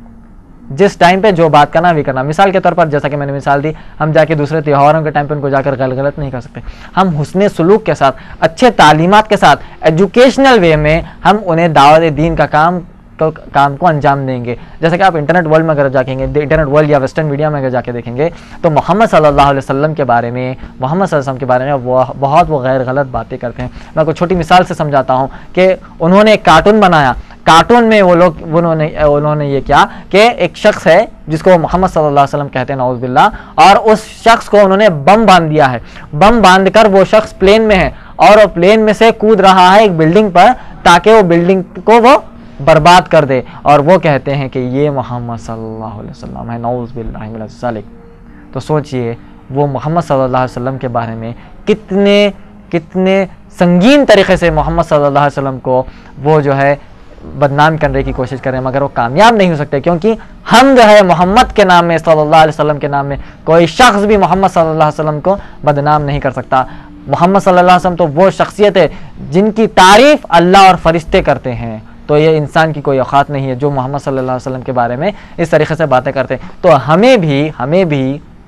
جس ٹائم پہ جو بات کرنا ہے وہی کرنا. مثال کے طور پر جیسا کہ میں نے مثال دی, ہم جا کے دوسرے تہواروں کے ٹائم پہ ان کو جا کر غلط غلط نہیں کر سکتے. ہم حسن سلوک کے ساتھ, اچھے تعلیمات کے ساتھ, ایجوکیشنل وے میں ہم انہیں دعوت دین کا کام کو کام کو انجام دیں گے. جیسے کہ آپ انٹرنیٹ ورلڈ میں اگر جا کے انٹرنیٹ ورلڈ یا ویسٹرن میڈیا میں اگر جا کے دیکھیں گے تو محمد صلی اللہ علیہ وسلم کے بارے میں محمد صلی اللہ علیہ وسلم کے بارے میں وہ بہت وہ غیر غلط باتیں کرتے ہیں. میں کوئی چھوٹی مثال سے سمجھاتا ہوں کہ انہوں نے ایک کارٹون بنایا, کارٹون میں وہ لوگ انہوں نے انہوں نے یہ کیا کہ ایک شخص ہے جس کو محمد صلی اللہ علیہ وسلم کہتے ہیں نعوذ باللہ, اور اس شخص کو انہوں نے بم باندھ دیا ہے. بم باندھ کر وہ شخص پلین میں ہے اور وہ پلین میں سے کود رہا ہے ایک بلڈنگ پر تاکہ وہ بلڈنگ کو وہ برباد کر دے, اور وہ کہتے ہیں کہ یہ محمد صلی اللہ علیہ وسلم ہے نعوذ باللہ من ذالک. تو سوچئے وہ محمد صلی اللہ علیہ وسلم کے بارے میں کتنے کتنے سنگین طریقے سے محمد صلی اللہ علیہ وسلم کو وہ جو ہے بدنام کرنے کی کوشش کریں, مگر وہ کامیاب نہیں ہو سکتے, کیونکہ ہم جو ہے محمد کے نام میں صلی اللہ علیہ وسلم کے نام میں کوئی شخص بھی محمد صلی اللہ علیہ وسلم کو بدنام نہیں کر سکتا. محمد صلی اللہ علیہ وسلم تو وہ شخصیت ہے جن کی تعریف اللہ اور فرشتے کرتے ہیں, تو یہ انسان کی کوئی اوقات نہیں ہے جو محمد صلی اللہ علیہ وسلم کے بارے میں اس طریقے سے باتیں کرتے ہیں. تو ہمیں بھی ہمیں بھی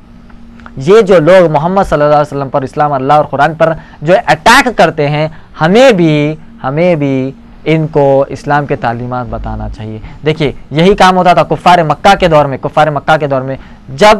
یہ جو لوگ محمد صلی اللہ علیہ وسلم پر, اسلام, اللہ اور قرآن پر جو اٹیک کرتے ہیں, ہمیں بھی ہمیں بھی ان کو اسلام کے تعلیمات بتانا چاہیے. دیکھیے یہی کام ہوتا تھا کفار مکہ کے دور میں. کفار مکہ کے دور میں جب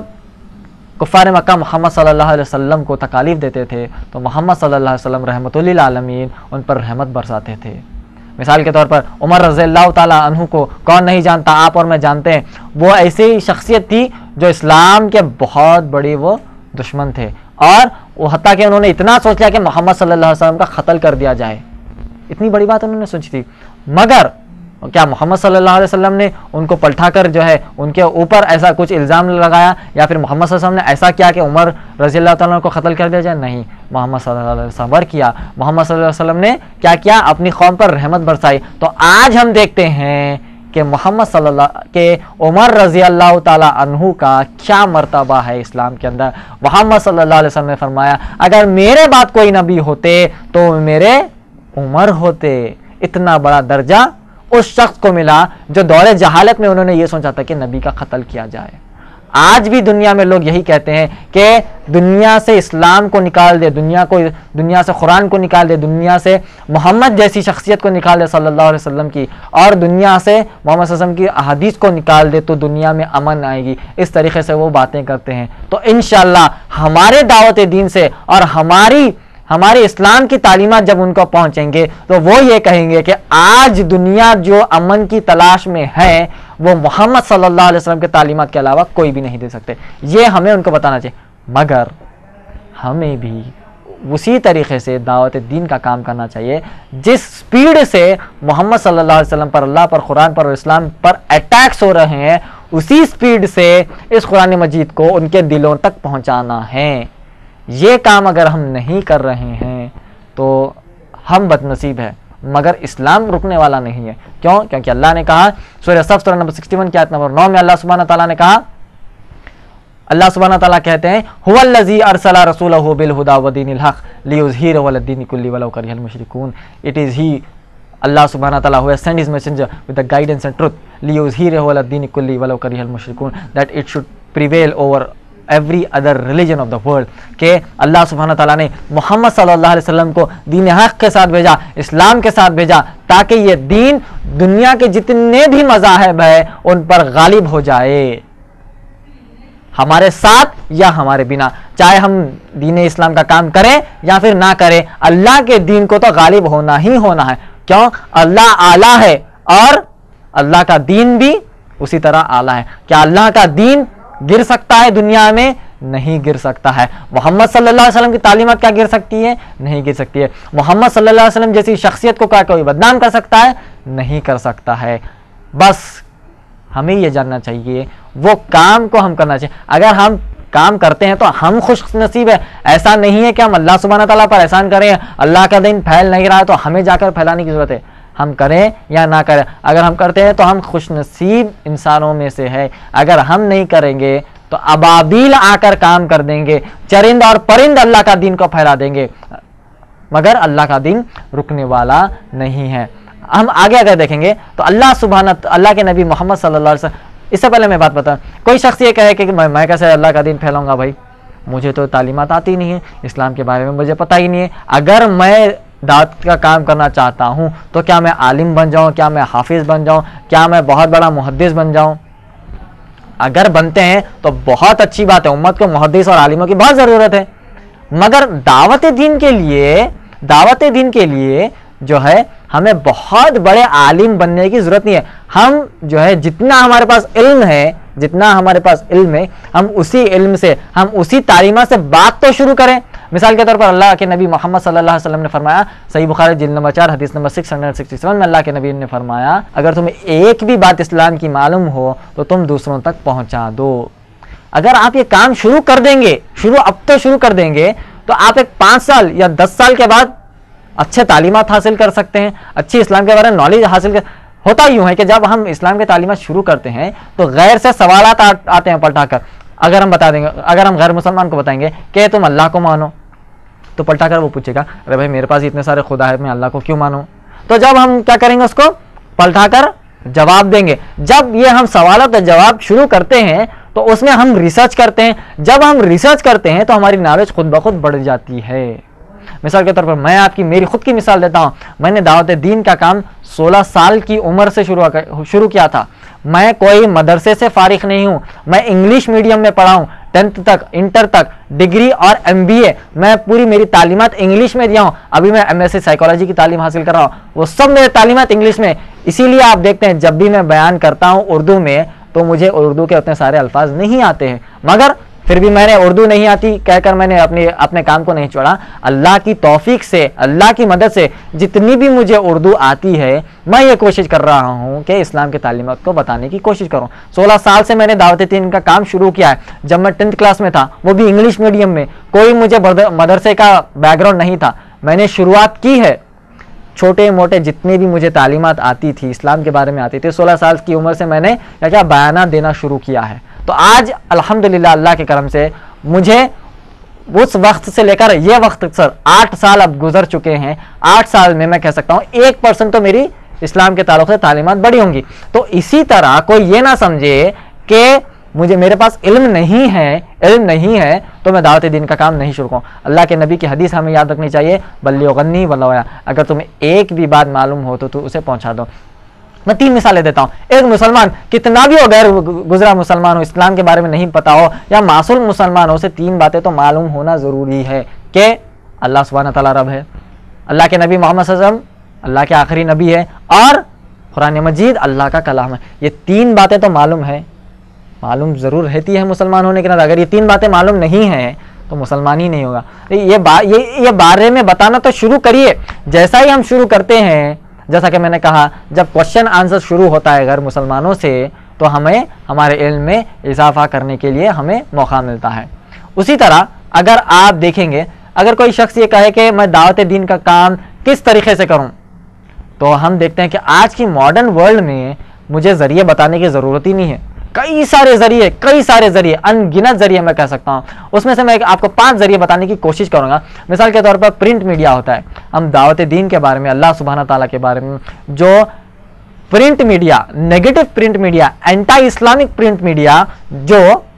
کفار مکہ محمد صلی اللہ علیہ وسلم کو تکالیف دیتے تھے تو محمد صلی اللہ علیہ وسلم رحمۃ للعالمین ان پر رحمت برساتے تھے. مثال کے طور پر عمر رضی اللہ تعالیٰ عنہ کو کون نہیں جانتا, آپ اور میں جانتے ہیں. وہ ایسی شخصیت تھی جو اسلام کے بہت بڑی وہ دشمن تھے, اور وہ حتیٰ کہ انہوں نے اتنا سوچ لیا کہ محمد صلی اللہ علیہ وسلم کا قتل کر دیا جائے. اتنی بڑی بات انہوں نے سوچی تھی, مگر کیا محمد صلی اللہ علیہ وسلم نے ان کو پلٹا کر جو ہے ان کے اوپر ایسا کچھ الزام لگایا, یا پھر محمد صلی اللہ علیہ وسلم نے ایسا کیا کہ عمر رضی اللہ تعالیٰ کو قتل کر دیا جائے؟ نہیں. محمد صلی اللہ علیہ وسلم صبر کیا. محمد صلی اللہ علیہ وسلم نے کیا کیا؟ اپنی قوم پر رحمت برسائی. تو آج ہم دیکھتے ہیں کہ محمد صلی اللہ کے عمر رضی اللہ تعالیٰ عنہ کا کیا مرتبہ ہے اسلام کے اندر. محمد صلی اللہ علیہ وسلم نے فرمایا اگر میرے بعد کوئی نبی ہوتے تو میرے عمر ہوتے. اتنا بڑا درجہ اس شخص کو ملا جو دور جہالت میں انہوں نے یہ سوچا تھا کہ نبی کا قتل کیا جائے. آج بھی دنیا میں لوگ یہی کہتے ہیں کہ دنیا سے اسلام کو نکال دے, دنیا کو دنیا سے قرآن کو نکال دے, دنیا سے محمد جیسی شخصیت کو نکال دے صلی اللہ علیہ وسلم کی, اور دنیا سے محمد صلی اللہ علیہ وسلم کی احادیث کو نکال دے تو دنیا میں امن آئے گی. اس طریقے سے وہ باتیں کرتے ہیں. تو انشاءاللہ ہمارے دعوت دین سے اور ہماری ہمارے اسلام کی تعلیمات جب ان کو پہنچیں گے تو وہ یہ کہیں گے کہ آج دنیا جو امن کی تلاش میں ہے وہ محمد صلی اللہ علیہ وسلم کے تعلیمات کے علاوہ کوئی بھی نہیں دے سکتے. یہ ہمیں ان کو بتانا چاہیے, مگر ہمیں بھی اسی طریقے سے دعوت دین کا کام کرنا چاہیے جس سپیڈ سے محمد صلی اللہ علیہ وسلم پر, اللہ پر, قرآن پر اور اسلام پر اٹیکس ہو رہے ہیں, اسی سپیڈ سے اس قرآن مجید کو ان کے دلوں تک پہنچانا ہے. یہ کام اگر ہم نہیں کر رہے ہیں تو ہم بد نصیب ہیں, مگر اسلام رکنے والا نہیں ہے. کیوں؟ کیونکہ اللہ نے کہا سورہ صف سورہ نمبر اکسٹھ کی آیت نمبر نو میں اللہ سبحانہ تعالیٰ نے کہا, اللہ سبحانہ تعالیٰ کہتے ہیں هو الذی ارسل رسولہ بالہدی ودین الحق لیظہرہ علی الدین کلہ ولو کرہ المشرکون. It is he, Allah subhanahu wa ta'ala, who has sent his messenger with the guidance and truth لیظہرہ علی الدین کلہ ولو کرہ المشرکون, that it should prevail over every other religion of the world. کہ اللہ سبحانہ تعالیٰ نے محمد صلی اللہ علیہ وسلم کو دین حق کے ساتھ بھیجا, اسلام کے ساتھ بھیجا, تاکہ یہ دین دنیا کے جتنے بھی مذاہب ہیں ان پر غالب ہو جائے, ہمارے ساتھ یا ہمارے بنا. چاہے ہم دین اسلام کا کام کریں یا پھر نہ کریں, اللہ کے دین کو تو غالب ہونا ہی ہونا ہے. کیوں؟ اللہ اعلیٰ ہے اور اللہ کا دین بھی اسی طرح اعلیٰ ہے. کیا اللہ کا دین گر سکتا ہے دنیا میں؟ نہیں گر سکتا ہے. محمد صلی اللہ علیہ وسلم کی تعلیمات کیا گر سکتی ہے؟ نہیں گر سکتی ہے. محمد صلی اللہ علیہ وسلم جیسی شخصیت کو کیا کوئی بدنام کر سکتا ہے؟ نہیں کر سکتا ہے. بس ہمیں یہ جاننا چاہیے وہ کام کو ہم کرنا چاہیے. اگر ہم کام کرتے ہیں تو ہم خوش نصیب ہے. ایسا نہیں ہے کہ ہم اللہ سبحانہ تعالیٰ پر احسان کریں, اللہ کا دین پھیل نہیں رہا ہے تو ہمیں جا کر پھیلانے کی ضرورت ہے. ہم کریں یا نہ کریں, اگر ہم کرتے ہیں تو ہم خوش نصیب انسانوں میں سے ہے. اگر ہم نہیں کریں گے تو ابابیل آ کر کام کر دیں گے, چرند اور پرند اللہ کا دین کو پھیلا دیں گے, مگر اللہ کا دین رکنے والا نہیں ہے. ہم آگے اگر دیکھیں گے تو اللہ سبحانہ اللہ کے نبی محمد صلی اللہ علیہ وسلم, اس سے پہلے میں بات بتاؤں, کوئی شخص یہ کہے کہ میں, میں کیسے اللہ کا دین پھیلاؤں گا؟ بھائی مجھے تو تعلیمات آتی نہیں ہے, اسلام کے بارے میں مجھے پتہ ہی نہیں ہے. اگر میں دعوت کا کام کرنا چاہتا ہوں تو کیا میں عالم بن جاؤں, کیا میں حافظ بن جاؤں, کیا میں بہت بڑا محدث بن جاؤں؟ اگر بنتے ہیں تو بہت اچھی بات ہے, امت کو محدث اور عالموں کی بہت ضرورت ہے, مگر دعوت دین کے لیے دعوت دین کے لیے جو ہے ہمیں بہت بڑے عالم بننے کی ضرورت نہیں ہے. ہم جو ہے جتنا ہمارے پاس علم ہے جتنا ہمارے پاس علم ہے ہم اسی علم سے, ہم اسی تعلیمات سے بات تو شروع کریں. مثال کے طور پر اللہ کے نبی محمد صلی اللہ علیہ وسلم نے فرمایا, صحیح بخاری جلد نمبر چار حدیث نمبر چھ سو سڑسٹھ میں اللہ کے نبی نے فرمایا, اگر تمہیں ایک بھی بات اسلام کی معلوم ہو تو تم دوسروں تک پہنچا دو. اگر آپ یہ کام شروع کر دیں گے, شروع اب تو شروع کر دیں گے, تو آپ ایک پانچ سال یا دس سال کے بعد اچھے تعلیمات حاصل کر سکتے ہیں, اچھی اسلام کے بارے میں نالج حاصل کر. ہوتا یوں ہے کہ جب ہم اسلام کے تعلیمات شروع کرتے ہیں تو غیر سے سوالات آتے ہیں پلٹا کر. اگر ہم بتا دیں گے, اگر ہم غیر مسلمان کو بتائیں گے کہ تم اللہ کو مانو, تو پلٹا کر وہ پوچھے گا ارے بھائی میرے پاس اتنے سارے خدا ہے, میں اللہ کو کیوں مانوں؟ تو جب ہم کیا کریں گے, اس کو پلٹا کر جواب دیں گے. جب یہ ہم سوالات جواب شروع کرتے ہیں تو اس میں ہم ریسرچ کرتے ہیں. جب ہم ریسرچ کرتے ہیں تو ہماری نالج خود بخود بڑھ جاتی ہے. مثال کے طور پر میں آپ کی میری خود کی مثال دیتا ہوں. میں نے دعوت دین کا کام سولہ سال کی عمر سے شروع شروع کیا تھا. میں کوئی مدرسے سے فارغ نہیں ہوں, میں انگلش میڈیم میں پڑھا ہوں, ٹینتھ تک, انٹر تک, ڈگری اور ایم بی اے میں پوری میری تعلیمات انگلش میں دیا ہوں. ابھی میں ایم ایس سی سائیکالوجی کی تعلیم حاصل کر رہا ہوں, وہ سب میرے تعلیمات انگلش میں. اسی لیے آپ دیکھتے ہیں جب بھی میں بیان کرتا ہوں اردو میں تو مجھے اردو کے اتنے سارے الفاظ نہیں آتے ہیں, مگر پھر بھی میں نے اردو نہیں آتی کہہ کر میں نے اپنے اپنے کام کو نہیں چھوڑا. اللہ کی توفیق سے, اللہ کی مدد سے جتنی بھی مجھے اردو آتی ہے میں یہ کوشش کر رہا ہوں کہ اسلام کے تعلیمات کو بتانے کی کوشش کروں. سولہ سال سے میں نے دعوت دین کا کام شروع کیا ہے. جب میں ٹینتھ کلاس میں تھا وہ بھی انگلش میڈیم میں, کوئی مجھے مدرسے کا بیک گراؤنڈ نہیں تھا. میں نے شروعات کی ہے, چھوٹے موٹے جتنے بھی مجھے تعلیمات آتی تھی اسلام کے بارے میں آتی تھی, سولہ سال کی عمر سے میں نے کیا کیا بیانات دینا شروع کیا ہے. تو آج الحمدللہ اللہ کے کرم سے مجھے اس وقت سے لے کر یہ وقت سر آٹھ سال اب گزر چکے ہیں. آٹھ سال میں میں کہہ سکتا ہوں ایک پرسنٹ تو میری اسلام کے تعلق سے تعلیمات بڑی ہوں گی. تو اسی طرح کوئی یہ نہ سمجھے کہ مجھے میرے پاس علم نہیں ہے علم نہیں ہے تو میں دعوت دین کا کام نہیں شروع کروں. اللہ کے نبی کی حدیث ہمیں یاد رکھنی چاہیے, بلغنی ولو آیا, اگر تمہیں ایک بھی بات معلوم ہو تو تو اسے پہنچا دو. میں تین مثالیں دیتا ہوں. ایک مسلمان کتنا بھی ہو, غیر گزرا مسلمان ہو, اسلام کے بارے میں نہیں پتا ہو یا معصوم مسلمان ہو, اسے تین باتیں تو معلوم ہونا ضروری ہے کہ اللہ سبحانہ تعالیٰ رب ہے, اللہ کے نبی محمد صلی اللہ علیہ وسلم اللہ کے آخری نبی ہے, اور قرآن مجید اللہ کا کلام ہے. یہ تین باتیں تو معلوم ہے, معلوم ضرور رہتی ہے مسلمان ہونے کے ناطے. اگر یہ تین باتیں معلوم نہیں ہیں تو مسلمان ہی نہیں ہوگا. یہ با یہ یہ بارے میں بتانا تو شروع کریے. جیسا ہی ہم شروع کرتے ہیں, جیسا کہ میں نے کہا, جب کوشچن آنسر شروع ہوتا ہے غیر مسلمانوں سے تو ہمیں ہمارے علم میں اضافہ کرنے کے لیے ہمیں موقع ملتا ہے. اسی طرح اگر آپ دیکھیں گے, اگر کوئی شخص یہ کہے کہ میں دعوت دین کا کام کس طریقے سے کروں, تو ہم دیکھتے ہیں کہ آج کی ماڈرن ورلڈ میں مجھے ذریعے بتانے کی ضرورت ہی نہیں ہے. کئی سارے ذریعے کئی سارے ذریعے ان گنت ذریعے میں کہہ سکتا ہوں. اس میں سے میں آپ کو پانچ ذریعے بتانے کی کوشش کروں گا. مثال کے طور پر پرنٹ میڈیا ہوتا ہے. ہم دعوت دین کے بارے میں, اللہ سبحانہ تعالیٰ کے بارے میں جو print media, negative print media, anti Islamic print media جو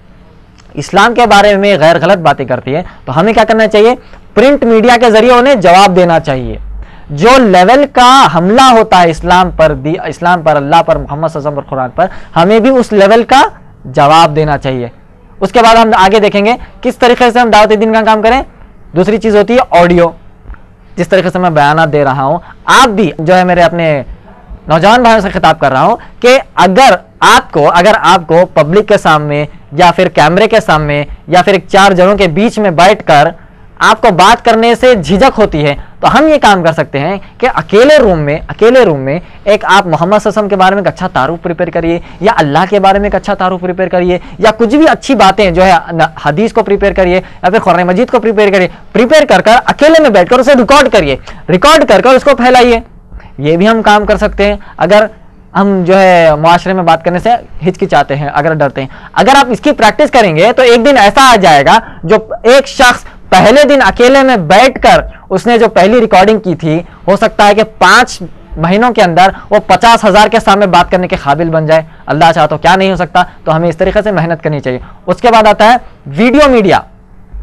اسلام کے بارے میں غیر غلط باتیں کرتی ہے, تو ہمیں کیا کرنا چاہیے, پرنٹ میڈیا کے ذریعے انہیں جواب دینا چاہیے. جو لیول کا حملہ ہوتا ہے اسلام پر, اسلام پر, اللہ پر, محمد صلی اللہ علیہ وسلم پر, قرآن پر, ہمیں بھی اس لیول کا جواب دینا چاہیے. اس کے بعد ہم آگے دیکھیں گے کس طریقے سے ہم دعوت دین کا کام کریں. دوسری چیز ہوتی ہے آڈیو. جس طریقے سے میں بیانات دے رہا ہوں, آپ بھی جو ہے میرے اپنے نوجوان بھائیوں سے خطاب کر رہا ہوں کہ اگر آپ کو اگر آپ کو پبلک کے سامنے یا پھر کیمرے کے سامنے یا پھر ایک چار جنوں کے بیچ میں بیٹھ کر آپ کو بات کرنے سے جھجک ہوتی ہے, تو ہم یہ کام کر سکتے ہیں کہ اکیلے روم میں اکیلے روم میں ایک آپ محمد صلی اللہ علیہ وسلم کے بارے میں ایک اچھا تعارف پریپیئر کریے, یا اللہ کے بارے میں ایک اچھا تعارف پریپیئر کریے, یا کچھ بھی اچھی باتیں جو ہے حدیث کو پریپیئر کریے, یا پھر قرآن مجید کو پریپیئر کریے. پریپیئر کر کر اکیلے میں بیٹھ کر اسے ریکارڈ کریے, ریکارڈ کر کر اس کو پھیلائیے. یہ بھی ہم کام کر سکتے ہیں. اگر ہم جو ہے معاشرے میں بات کرنے سے ہچکچاتے ہیں, اگر ڈرتے ہیں, اگر آپ اس کی پریکٹس کریں گے تو ایک دن ایسا آ جائے گا جو ایک شخص پہلے دن اکیلے میں بیٹھ کر اس نے جو پہلی ریکارڈنگ کی تھی, ہو سکتا ہے کہ پانچ مہینوں کے اندر وہ پچاس ہزار کے سامنے بات کرنے کے قابل بن جائے. اللہ چاہے تو کیا نہیں ہو سکتا. تو ہمیں اس طریقے سے محنت کرنی چاہیے. اس کے بعد آتا ہے ویڈیو میڈیا.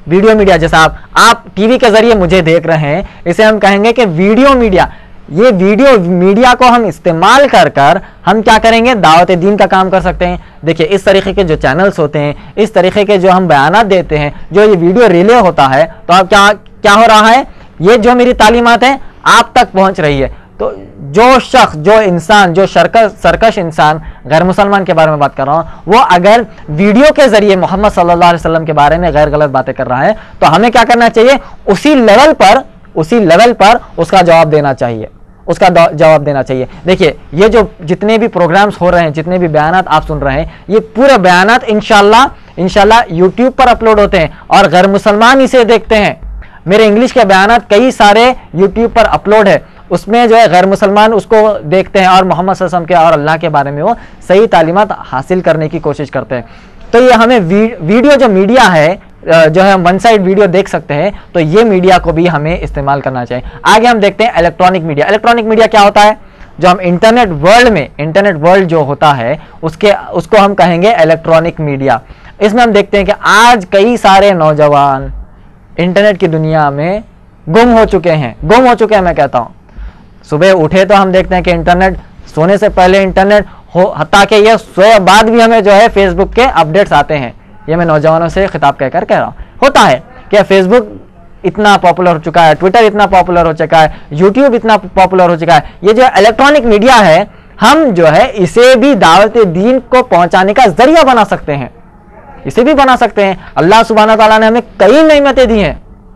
ویڈیو میڈیا جیسا آپ آپ ٹی وی کے ذریعے مجھے دیکھ رہے ہیں، اسے ہم کہیں گے کہ ویڈیو میڈیا. یہ ویڈیو میڈیا کو ہم استعمال کر کر ہم کیا کریں گے؟ دعوت دین کا کام کر سکتے ہیں. دیکھیں اس طریقے کے جو چینلز ہوتے ہیں، اس طریقے کے جو ہم بیانات دیتے ہیں، جو یہ ویڈیو ریلے ہوتا ہے، تو اب کیا کیا ہو رہا ہے؟ یہ جو میری تعلیمات ہیں آپ تک پہنچ رہی ہے. تو جو شخص، جو انسان، جو شرکش سرکش انسان، غیر مسلمان کے بارے میں بات کر رہا ہوں، وہ اگر ویڈیو کے ذریعے محمد صلی اللہ علیہ وسلم کے بارے میں غیر غلط باتیں کر رہا ہے، تو ہمیں کیا کرنا چاہیے؟ اسی لیول پر اسی لیول پر اس کا جواب دینا چاہیے اس کا جواب دینا چاہیے. دیکھیے یہ جو جتنے بھی پروگرامز ہو رہے ہیں، جتنے بھی بیانات آپ سن رہے ہیں، یہ پورے بیانات انشاءاللہ انشاءاللہ یوٹیوب پر اپلوڈ ہوتے ہیں اور غیر مسلمان اسے دیکھتے ہیں. میرے انگلش کے بیانات کئی سارے یوٹیوب پر اپلوڈ ہے، اس میں جو ہے غیر مسلمان اس کو دیکھتے ہیں اور محمد صلی اللہ علیہ وسلم کے اور اللہ کے بارے میں وہ صحیح تعلیمات حاصل کرنے کی کوشش کرتے ہیں. تو یہ ہمیں ویڈیو جو میڈیا ہے، جو ہے ون سائڈ ویڈیو دیکھ سکتے ہیں، تو یہ میڈیا کو بھی ہمیں استعمال کرنا چاہیے. آگے ہم دیکھتے ہیں الیکٹرانک میڈیا. الیکٹرانک میڈیا کیا ہوتا ہے؟ جو ہم انٹرنیٹ ورلڈ میں انٹرنیٹ ورلڈ جو ہوتا ہے اس کے اس کو ہم کہیں گے الیکٹرانک میڈیا. اس میں ہم دیکھتے ہیں کہ آج کئی سارے نوجوان انٹرنیٹ کی دنیا میں گم ہو چکے ہیں گم ہو چکے ہیں میں کہتا ہوں. صبح اٹھے تو ہم دیکھتے ہیں کہ انٹرنیٹ، سونے سے پہلے انٹرنیٹ ہو، حتیٰ کہ یہ سوئے بعد بھی ہمیں جو ہے فیس بک کے اپڈیٹس آتے ہیں. یہ میں نوجوانوں سے خطاب کہہ کر کہہ رہا ہوں. ہوتا ہے کہ فیس بک اتنا پاپولر ہو چکا ہے، ٹویٹر اتنا پاپولر ہو چکا ہے، یوٹیوب اتنا پاپولر ہو چکا ہے. یہ جو الیکٹرانک میڈیا ہے، ہم جو ہے اسے بھی دعوت دین کو پہنچانے کا ذریعہ بنا سکتے ہیں اسے بھی بنا سکتے ہیں. اللہ سبحانہ تعالیٰ نے ہمیں کئی نعمتیں دی ہیں،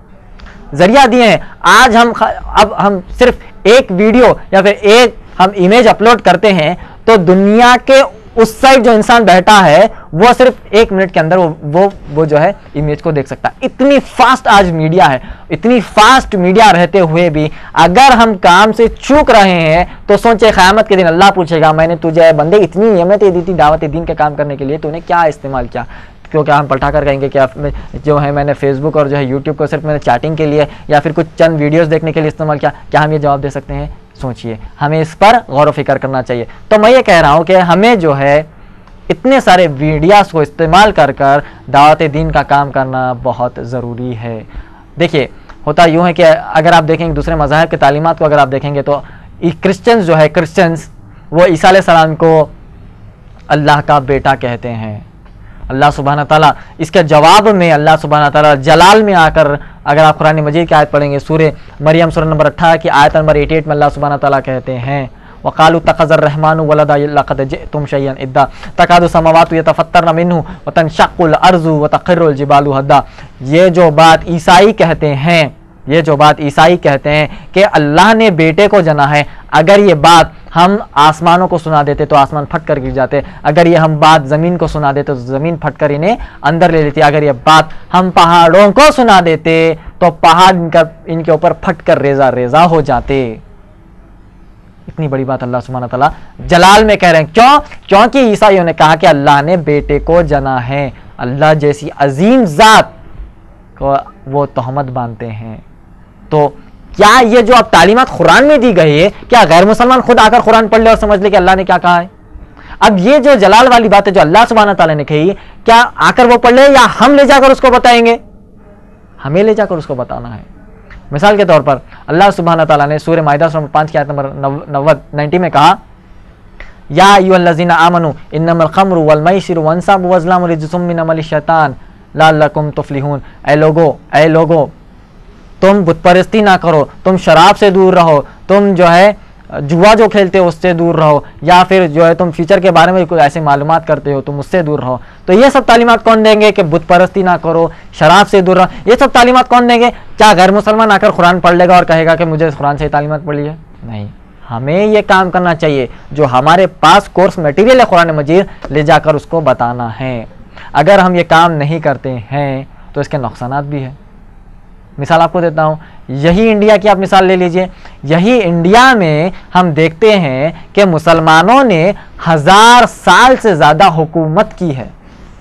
ذریعہ دیے ہیں. آج ہم اب ہم صرف ایک ویڈیو یا پھر ایک ہم امیج اپلوڈ کرتے ہیں تو دنیا کے اس سائڈ جو انسان بیٹھا ہے وہ صرف ایک منٹ کے اندر وہ وہ, وہ جو ہے امیج کو دیکھ سکتا ہے. اتنی فاسٹ آج میڈیا ہے. اتنی فاسٹ میڈیا رہتے ہوئے بھی اگر ہم کام سے چوک رہے ہیں تو سوچے قیامت کے دن اللہ پوچھے گا، میں نے تجھے بندے اتنی نعمتیں دی تھی دعوت دین کے کام کرنے کے لیے، تو نے کیا استعمال کیا؟ کیونکہ ہم پلٹا کر کہیں گے کہ جو ہے میں نے فیس بک اور جو ہے یوٹیوب کو صرف میں نے چیٹنگ کے لیے یا پھر کچھ چند ویڈیوز دیکھنے کے لیے استعمال کیا. کیا ہم یہ جواب دے سکتے ہیں؟ سوچئے، ہمیں اس پر غور و فکر کرنا چاہیے. تو میں یہ کہہ رہا ہوں کہ ہمیں جو ہے اتنے سارے ویڈیوز کو استعمال کر کر دعوت دین کا کام کرنا بہت ضروری ہے. دیکھیے ہوتا یوں ہے کہ اگر آپ دیکھیں گے دوسرے مذاہب کے تعلیمات کو اگر آپ دیکھیں گے تو کرسچنز جو ہے کرسچنز وہ عیسیٰ علیہ السلام کو اللہ کا بیٹا کہتے ہیں. اللہ سبحانہ تعالیٰ اس کے جواب میں اللہ سبحانہ تعالیٰ جلال میں آ کر، اگر آپ قرآن مجید کی آیت پڑھیں گے سورہ مریم سورہ نمبر اٹھارہ کی آیت نمبر اٹھاسی میں اللہ سبحانہ تعالیٰ کہتے ہیں وَقَالُوا اتَّخَذَ الرَّحْمَنُ وَلَدًا لَقَدْ جِئْتُمْ شَيْئًا إِدًّا تَكَادُ السَّمَاوَاتُ يَتَفَطَّرْنَ مِنْهُ وَتَنشَقُّ الْأَرْضُ وَتَخِرُّ الْجِبَالُ هَدًّا. یہ جو بات عیسائی کہتے ہیں یہ جو بات عیسائی کہتے ہیں کہ اللہ نے بیٹے کو جنا ہے، اگر یہ بات ہم آسمانوں کو سنا دیتے تو آسمان پھٹ کر گر جاتے. اگر یہ ہم بات زمین کو سنا دیتے تو زمین پھٹ کر انہیں اندر لے لیتی. اگر یہ بات ہم پہاڑوں کو سنا دیتے تو پہاڑ ان کے اوپر پھٹ کر ریزہ ریزہ ہو جاتے. اتنی بڑی بات اللہ سبحانہ تعالیٰ جلال میں کہہ رہے ہیں. کیوں؟ کیونکہ عیسائیوں نے کہا کہ اللہ نے بیٹے کو جنا ہے. اللہ جیسی عظیم ذات کو وہ تہمت باندھتے ہیں. تو کیا یہ جو اب تعلیمات قرآن میں دی گئی ہے، کیا غیر مسلمان خود آ کر قرآن پڑھ لے اور سمجھ لے کہ اللہ نے کیا کہا ہے؟ اب یہ جو جلال والی بات ہے جو اللہ سبحانہ تعالیٰ نے کہی، کیا آ کر وہ پڑھ لے یا ہم لے جا کر اس کو بتائیں گے؟ ہمیں لے جا کر اس کو بتانا ہے. مثال کے طور پر اللہ سبحانہ تعالیٰ نے سورہ مائدہ سورہ پانچ کی آیت نمبر نوے میں کہا یا ایھا الذین آمنوا انما الخمر والمیسر والانصاب والازلام رجس من عمل الشیطان لعلکم تفلحون. اے لوگو اے لوگو تم بت پرستی نہ کرو، تم شراب سے دور رہو، تم جو ہے جوا جو کھیلتے ہو اس سے دور رہو، یا پھر جو ہے تم فیوچر کے بارے میں کوئی ایسی معلومات کرتے ہو تم اس سے دور رہو. تو یہ سب تعلیمات کون دیں گے کہ بت پرستی نہ کرو، شراب سے دور رہو؟ یہ سب تعلیمات کون دیں گے؟ کیا غیر مسلمان آ کر قرآن پڑھ لے گا اور کہے گا کہ مجھے قرآن سے یہ تعلیمات پڑھی ہے؟ نہیں. ہمیں یہ کام کرنا چاہیے جو ہمارے پاس کورس میٹیریل ہے قرآن مجید لے جا کر اس کو بتانا ہے. اگر ہم یہ کام نہیں کرتے ہیں تو اس کے نقصانات بھی ہیں. مثال آپ کو دیتا ہوں، یہی انڈیا کی آپ مثال لے لیجئے. یہی انڈیا میں ہم دیکھتے ہیں کہ مسلمانوں نے ہزار سال سے زیادہ حکومت کی ہے.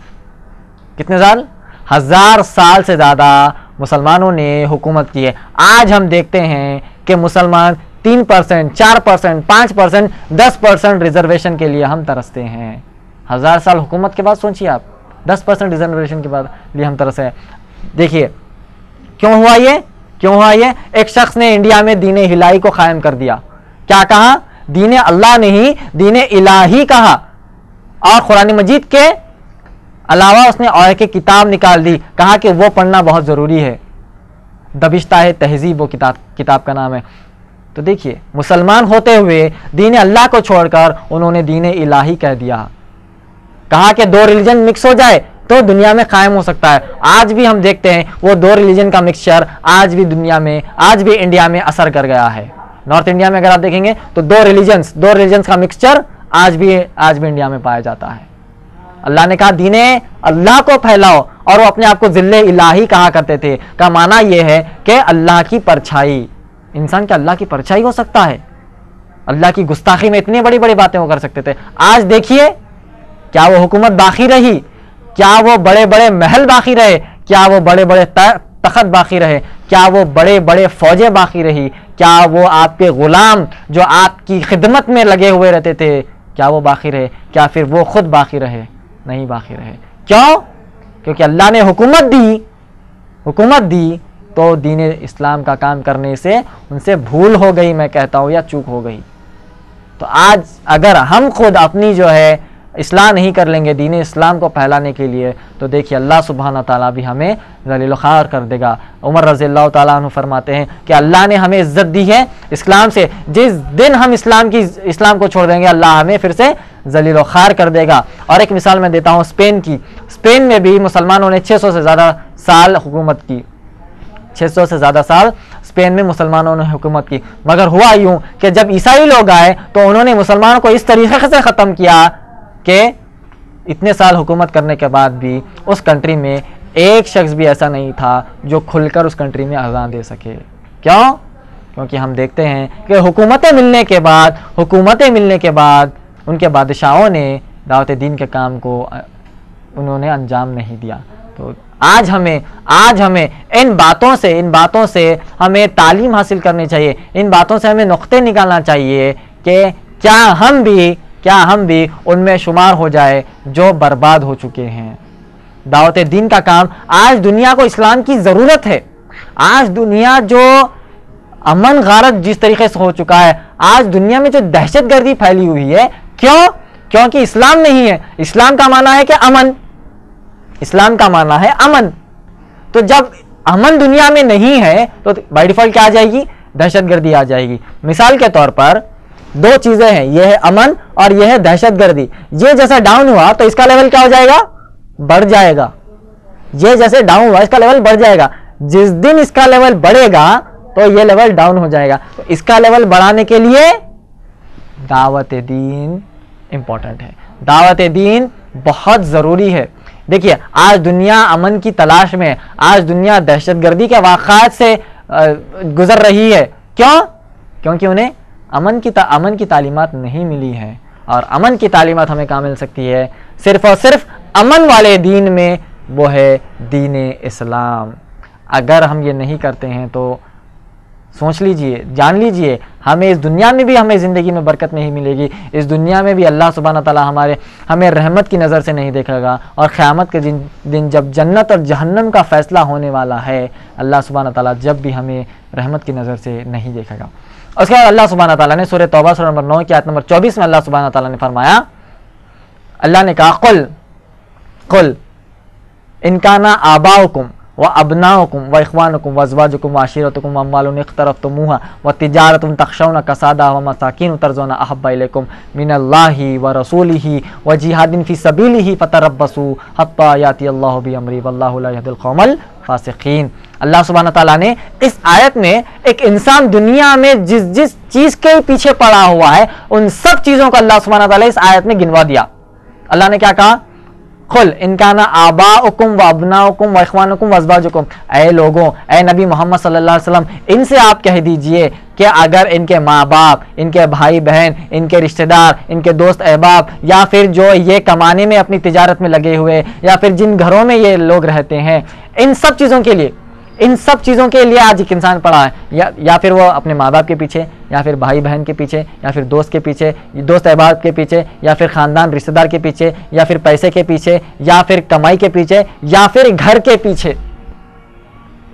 کتنے سال؟ ہزار سال سے زیادہ مسلمانوں نے حکومت کی ہے. آج ہم دیکھتے ہیں کہ مسلمان تین پرسنٹ چار پرسنٹ پانچ پرسنٹ دس پرسنٹ ریزرویشن کے لیے ہم ترستے ہیں. ہزار سال حکومت کے بعد سوچیے آپ، دس پرسنٹ ریزرویشن کے بعد لیے ہم ترستے ہیں. دیکھیے کیوں ہوا یہ کیوں ہوا یہ ایک شخص نے انڈیا میں دین الہی کو قائم کر دیا. کیا کہا؟ دین اللہ نہیں دین الہی کہا, اور قرآن مجید کے علاوہ اس نے اور ایک کتاب نکال دی, کہا کہ وہ پڑھنا بہت ضروری ہے. دبشتہ تہذیب وہ کتاب کتاب کا نام ہے. تو دیکھیے مسلمان ہوتے ہوئے دین اللہ کو چھوڑ کر انہوں نے دین الہی کہہ دیا. کہا کہ دو ریلیجن مکس ہو جائے تو دنیا میں قائم ہو سکتا ہے. آج بھی ہم دیکھتے ہیں وہ دو ریلیجن کا مکسچر آج بھی دنیا میں آج بھی انڈیا میں اثر کر گیا ہے. نارتھ انڈیا میں اگر آپ دیکھیں گے تو دو ریلیجنز دو ریلیجنز کا مکسچر آج بھی آج بھی انڈیا میں پایا جاتا ہے. اللہ نے کہا دین اللہ کو پھیلاؤ, اور وہ اپنے آپ کو ذل الہی کہا کرتے تھے. کا معنی یہ ہے کہ اللہ کی پرچھائی. انسان کیا اللہ کی پرچھائی ہو سکتا ہے؟ اللہ کی گستاخی میں اتنی بڑی بڑی باتیں وہ کر سکتے تھے. آج دیکھیے کیا وہ حکومت باقی رہی؟ کیا وہ بڑے بڑے محل باقی رہے؟ کیا وہ بڑے بڑے تخت باقی رہے؟ کیا وہ بڑے بڑے فوجیں باقی رہی؟ کیا وہ آپ کے غلام جو آپ کی خدمت میں لگے ہوئے رہتے تھے کیا وہ باقی رہے؟ کیا پھر وہ خود باقی رہے؟ نہیں باقی رہے. کیوں؟ کیونکہ اللہ نے حکومت دی حکومت دی تو دین اسلام کا کام کرنے سے ان سے بھول ہو گئی, میں کہتا ہوں, یا چوک ہو گئی. تو آج اگر ہم خود اپنی جو ہے اصلاح نہیں کر لیں گے دین اسلام کو پھیلانے کے لیے, تو دیکھیے اللہ سبحانہ تعالیٰ بھی ہمیں ذلیل و خوار کر دے گا. عمر رضی اللہ تعالیٰ عنہ فرماتے ہیں کہ اللہ نے ہمیں عزت دی ہے اسلام سے, جس دن ہم اسلام کی اسلام کو چھوڑ دیں گے اللہ ہمیں پھر سے ذلیل و خوار کر دے گا. اور ایک مثال میں دیتا ہوں اسپین کی. اسپین میں بھی مسلمانوں نے چھ سو سے زیادہ سال حکومت کی. چھ سو سے زیادہ سال اسپین میں مسلمانوں نے حکومت کی, مگر ہوا یوں کہ جب عیسائی لوگ آئے تو انہوں نے مسلمانوں کو اس طریقے سے ختم کیا کہ اتنے سال حکومت کرنے کے بعد بھی اس کنٹری میں ایک شخص بھی ایسا نہیں تھا جو کھل کر اس کنٹری میں اذان دے سکے. کیوں؟ کیونکہ ہم دیکھتے ہیں کہ حکومتیں ملنے کے بعد حکومتیں ملنے کے بعد ان کے بادشاہوں نے دعوت دین کے کام کو انہوں نے انجام نہیں دیا. تو آج ہمیں آج ہمیں ان باتوں سے ان باتوں سے ہمیں تعلیم حاصل کرنی چاہیے. ان باتوں سے ہمیں نقطے نکالنا چاہیے کہ کیا ہم بھی کیا ہم بھی ان میں شمار ہو جائے جو برباد ہو چکے ہیں. دعوت دین کا کام آج دنیا کو اسلام کی ضرورت ہے. آج دنیا جو امن غارت جس طریقے سے ہو چکا ہے, آج دنیا میں جو دہشت گردی پھیلی ہوئی ہے, کیوں؟ کیونکہ اسلام نہیں ہے. اسلام کا معنی ہے کہ امن, اسلام کا معنی ہے امن. تو جب امن دنیا میں نہیں ہے تو بائی ڈیفالٹ کیا آ جائے گی؟ دہشت گردی آ جائے گی. مثال کے طور پر دو چیزیں ہیں, یہ ہے امن اور یہ ہے دہشت گردی. یہ جیسا ڈاؤن ہوا تو اس کا لیول کیا ہو جائے گا؟ بڑھ جائے گا. یہ جیسے ڈاؤن ہوا اس کا لیول بڑھ جائے گا. جس دن اس کا لیول بڑھے گا تو یہ لیول ڈاؤن ہو جائے گا. تو اس کا لیول بڑھانے کے لیے دعوت دین امپورٹنٹ ہے. دعوت دین بہت ضروری ہے. دیکھیے آج دنیا امن کی تلاش میں, آج دنیا دہشت گردی کے واقعات سے گزر رہی ہے. کیوں؟ کیونکہ انہیں امن کی امن کی تعلیمات نہیں ملی ہے. اور امن کی تعلیمات ہمیں کہاں مل سکتی ہے؟ صرف اور صرف امن والے دین میں, وہ ہے دین اسلام. اگر ہم یہ نہیں کرتے ہیں تو سوچ لیجئے, جان لیجئے, ہمیں اس دنیا میں بھی ہمیں زندگی میں برکت نہیں ملے گی. اس دنیا میں بھی اللہ سبحانہ تعالیٰ ہمارے ہمیں رحمت کی نظر سے نہیں دیکھے گا, اور قیامت کے دن جب جنت اور جہنم کا فیصلہ ہونے والا ہے, اللہ سبحانہ تعالیٰ جب بھی ہمیں رحمت کی نظر سے نہیں دیکھے گا. اس کے بعد اللہ سبحانہ تعالیٰ نے سورہ توبہ سورہ نمبر نو کی آیت نمبر چوبیس میں اللہ سبحانہ تعالیٰ نے فرمایا, اللہ نے کہا قل قل ان کان آباؤکم وابناؤکم واخوانکم وازواجکم وعشیرتکم واموال اقترفتموها وتجارۃ تخشون کسادها ومساکین ترضون احب الیکم من اللہ ورسولہ وجہاد فی سبیلہ فتربصوا حتی یاتی اللہ بامرہ واللہ لا یہدی القوم الفاسقین. اللہ سبحانہ تعالیٰ نے اس آیت میں ایک انسان دنیا میں جس جس چیز کے پیچھے پڑا ہوا ہے ان سب چیزوں کو اللہ سبحانہ تعالیٰ اس آیت میں گنوا دیا. اللہ نے کیا کہا؟ قل ان کان آباؤکم وابناؤکم واخوانکم وازواجکم, اے لوگوں, اے نبی محمد صلی اللہ علیہ وسلم, ان سے آپ کہہ دیجئے کہ اگر ان کے ماں باپ, ان کے بھائی بہن, ان کے رشتہ دار, ان کے دوست احباب, یا پھر جو یہ کمانے میں اپنی تجارت میں لگے ہوئے, یا پھر جن گھروں میں یہ لوگ رہتے ہیں, ان سب چیزوں کے لیے ان سب چیزوں کے لیے آج ایک انسان پڑا ہے, یا یا پھر وہ اپنے ماں باپ کے پیچھے, یا پھر بھائی بہن کے پیچھے, یا پھر دوست کے پیچھے, دوست احباب کے پیچھے, یا پھر خاندان رشتہ دار کے پیچھے, یا پھر پیسے کے پیچھے, یا پھر کمائی کے پیچھے, یا پھر گھر کے پیچھے,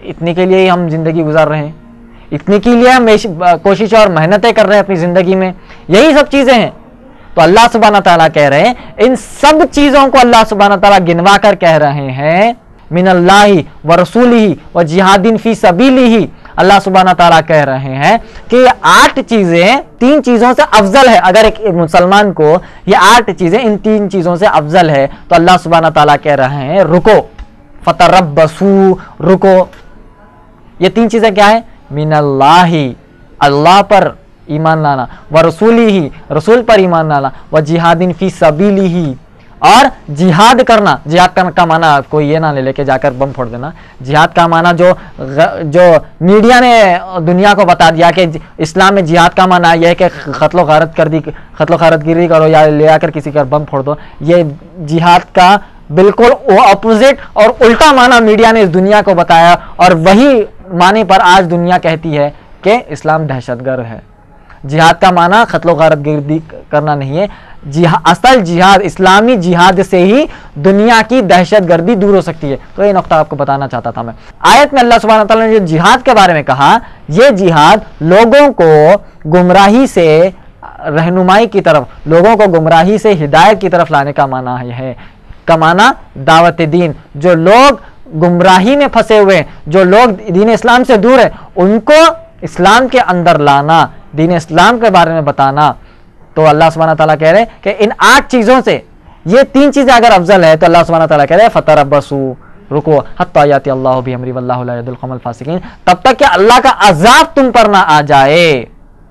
اتنے کے لیے ہی ہم زندگی گزار رہے ہیں, اتنے کے لیے ہم کوشش اور محنتیں کر رہے ہیں اپنی زندگی میں, یہی سب چیزیں ہیں. تو اللہ سبحانہ تعالیٰ کہہ رہے ہیں ان سب چیزوں کو اللہ سبحانہ تعالیٰ گنوا کر کہہ رہے ہیں من اللہ و رسولہ و جہاد فی سبیلہ. اللہ سبحانہ تعالیٰ کہہ رہے ہیں کہ یہ آٹھ چیزیں تین چیزوں سے افضل ہے. اگر ایک مسلمان کو یہ آٹھ چیزیں ان تین چیزوں سے افضل ہے تو اللہ سبحانہ تعالیٰ کہہ رہے ہیں رکو, فتربصوا, رکو. یہ تین چیزیں کیا ہیں؟ من اللہ, اللہ پر ایمان لانا, و رسولہ, رسول پر ایمان لانا, و جہاد فی سبیلہ, اور جہاد کرنا. جہاد کرنے کا معنی کوئی یہ نہ لے لے کے جا کر بم پھوڑ دینا. جہاد کا معنی جو جو میڈیا نے دنیا کو بتا دیا کہ اسلام میں جہاد کا معنی یہ ہے کہ قتل و غارت کر دی قتل و غارت گیری کرو یا لے آ کر کسی کا بم پھوڑ دو. یہ جہاد کا بالکل اپوزٹ اور الٹا معنی میڈیا نے اس دنیا کو بتایا, اور وہی معنی پر آج دنیا کہتی ہے کہ اسلام دہشت گرد ہے. جہاد کا معنی قتل و غارت گردی کرنا نہیں ہے. جہاد, اصل جہاد اسلامی جہاد سے ہی دنیا کی دہشت گردی دور ہو سکتی ہے. تو یہ نقطہ آپ کو بتانا چاہتا تھا میں. آیت میں اللہ سبحانہ تعالیٰ نے جو جہاد کے بارے میں کہا, یہ جہاد لوگوں کو گمراہی سے رہنمائی کی طرف, لوگوں کو گمراہی سے ہدایت کی طرف لانے کا معنی ہے. کا معنی دعوت دین. جو لوگ گمراہی میں پھنسے ہوئے ہیں, جو لوگ دین اسلام سے دور ہیں, ان کو اسلام کے اندر لانا, دین اسلام کے بارے میں بتانا. تو اللہ سبحانہ تعالیٰ کہہ رہے ہیں کہ ان آٹھ چیزوں سے یہ تین چیزیں اگر افضل ہے تو اللہ سبحانہ تعالیٰ کہہ رہے ہیں فتربصوا, رکو, حتی یاتی اللہ بامرہ واللہ لا یہدی القوم الفاسقین, تب تک کہ اللہ کا عذاب تم پر نہ آ جائے.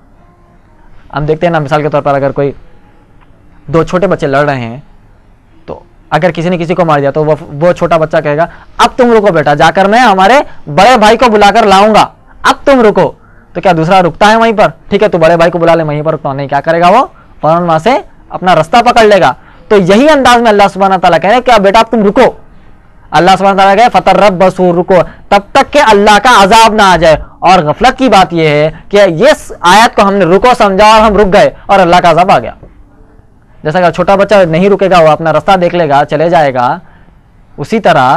ہم دیکھتے ہیں نا, مثال کے طور پر اگر کوئی دو چھوٹے بچے لڑ رہے ہیں تو اگر کسی نے کسی کو مار دیا تو وہ وہ چھوٹا بچہ کہے گا اب تم رکو بیٹا, جا کر میں ہمارے بڑے بھائی کو بلا کر لاؤں گا, اب تم رکو. تو کیا دوسرا رکتا ہے وہیں پر؟ ٹھیک ہے تو بڑے بھائی کو بلا لے, وہیں پر رکتا نہیں. کیا کرے گا وہ؟ فوراً وہاں سے اپنا رستہ پکڑ لے گا. تو یہی انداز میں اللہ سبحانہ تعالیٰ کہہ رہے ہیں کہ بیٹا اب تم رکو. اللہ سبحانہ تعالیٰ کہے فتربصوا, رکو, تب تک کہ اللہ کا عذاب نہ آ جائے. اور غفلت کی بات یہ ہے کہ یہ آیت کو ہم نے رکو سمجھا اور ہم رک گئے اور اللہ کا عذاب آ گیا. جیسا کہ چھوٹا بچہ نہیں رکے گا, وہ اپنا رستہ دیکھ لے گا, چلے جائے گا, اسی طرح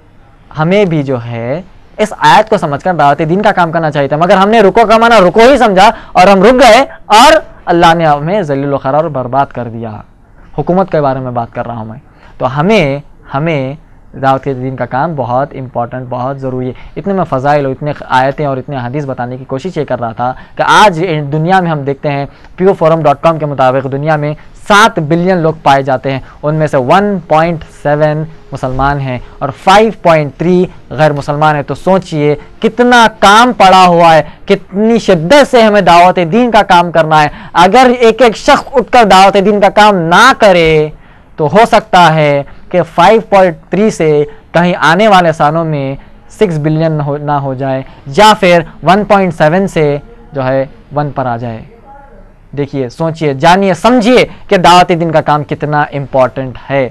ہمیں بھی جو ہے اس آیت کو سمجھ کر دعوت دین کا کام کرنا چاہیے تھا. مگر ہم نے رکو کا معنی رکو ہی سمجھا اور ہم رک گئے اور اللہ نے ہمیں ذلیل و خوار اور برباد کر دیا. حکومت کے بارے میں بات کر رہا ہوں میں. تو ہمیں ہمیں دعوت کے دین کا کام بہت امپورٹنٹ, بہت ضروری ہے. اتنے میں فضائل اور اتنے آیتیں اور اتنے حدیث بتانے کی کوشش یہ کر رہا تھا کہ آج دنیا میں ہم دیکھتے ہیں پیو فورم ڈاٹ کام کے مطابق دنیا میں سات بلین لوگ پائے جاتے ہیں, ان میں سے ون پوائنٹ سیون مسلمان ہیں اور فائیو پوائنٹ تھری غیر مسلمان ہیں. تو سوچئے کتنا کام پڑا ہوا ہے, کتنی شدت سے ہمیں دعوت دین کا کام کرنا ہے. اگر ایک ایک شخص اٹھ کر دعوت دین کا کام نہ کرے تو ہو سکتا ہے کہ فائیو پوائنٹ تھری سے کہیں آنے والے سالوں میں سکس بلین نہ ہو جائے, یا پھر ون پوائنٹ سیون سے جو ہے ون پر آ جائے. دیکھیے, سوچئے, جانیے, سمجھیے کہ دعوت دین کا کام کتنا امپورٹنٹ ہے.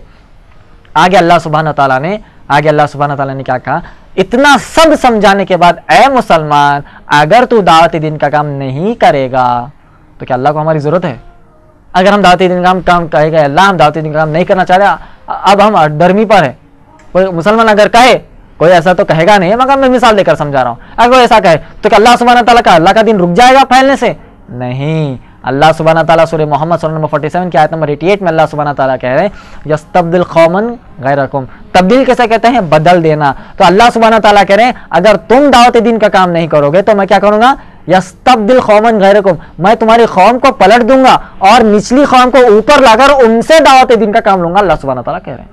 آگے اللہ سبحانہ تعالیٰ نے آگے اللہ سبحانہ تعالیٰ نے کیا کہا, اتنا سب سمجھانے کے بعد اے مسلمان اگر تو دعوت دین کا کام نہیں کرے گا تو کیا اللہ کو ہماری ضرورت ہے؟ اگر ہم دعوت دین کا کام کہے گا اللہ ہم دعوت دین کا کام نہیں کرنا چاہ رہے, اب ہم ڈرمی پر ہے. کوئی مسلمان اگر کہے, کوئی ایسا تو کہے گا نہیں مگر میں مثال دے کر سمجھا رہا ہوں, اگر کوئی ایسا کہے تو کہ اللہ سبحانہ تعالیٰ کا اللہ کا دین رک جائے گا پھیلنے سے؟ نہیں. اللہ سبحانہ تعالیٰ سورہ محمد صلی اللہ علیہ وسلم سیون کی آیت نمبر اٹھاسی میں اللہ سبحانہ تعالیٰ کہہ رہے ہیں یستبدل قوما غیرکم, تبدیل کیسے کہتے ہیں؟ بدل دینا. تو اللہ سبحانہ تعالیٰ کہہ رہے ہیں اگر تم دعوت دین کا کام نہیں کرو گے تو میں کیا کروں گا؟ یستبدل قوما غیرکم, میں تمہاری قوم کو پلٹ دوں گا اور نچلی قوم کو اوپر لا کر ان سے دعوت دین کا کام لوں گا. اللہ سبحانہ تعالیٰ کہہ رہے ہیں.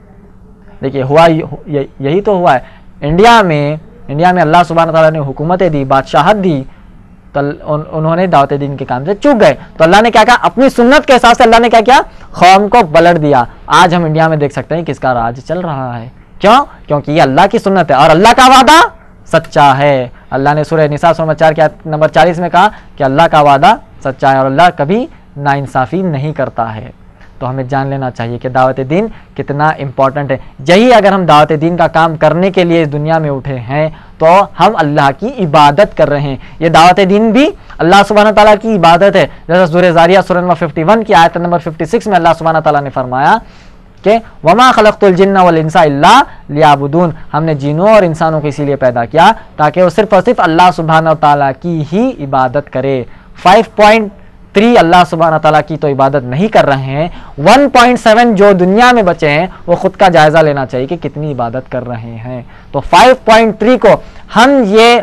دیکھیے ہوا یہی تو ہوا ہے انڈیا میں. انڈیا میں اللہ سبحانہ تعالیٰ نے حکومتیں دی, بادشاہت دی, تو انہوں نے دعوت دین کے کام سے چوک گئے. تو اللہ نے کیا کہا, اپنی سنت کے حساب سے اللہ نے کیا کیا, قوم کو پلٹ دیا. آج ہم انڈیا میں دیکھ سکتے ہیں کس کا راج چل رہا ہے. کیوں؟ کیونکہ یہ اللہ کی سنت ہے اور اللہ کا وعدہ سچا ہے. اللہ نے سورہ نساء سورہ چار کے آیت نمبر چالیس میں کہا کہ اللہ کا وعدہ سچا ہے اور اللہ کبھی ناانصافی نہیں کرتا ہے. تو ہمیں جان لینا چاہیے کہ دعوت دین کتنا امپورٹنٹ ہے. یہی اگر ہم دعوت دین کا کام کرنے کے لیے اس دنیا میں اٹھے ہیں تو ہم اللہ کی عبادت کر رہے ہیں. یہ دعوت دین بھی اللہ سبحانہ تعالیٰ کی عبادت ہے. جیسا سورہ زاریہ سورہ نمبر اکیاون کی آیت نمبر چھپن میں اللہ سبحانہ تعالیٰ نے فرمایا کہ وما خلقت الجن والانس الا لیعبدون، ہم نے جنوں اور انسانوں کو اسی لیے پیدا کیا تاکہ وہ صرف اور صرف اللہ سبحانہ وتعالیٰ کی ہی عبادت کرے۔ فائیو پوائنٹ تھری اللہ سبحانہ تعالیٰ کی تو عبادت نہیں کر رہے ہیں، ون پوائنٹ سیون جو دنیا میں بچے ہیں وہ خود کا جائزہ لینا چاہیے کہ کتنی عبادت کر رہے ہیں۔ تو فائیو پوائنٹ تھری کو ہم یہ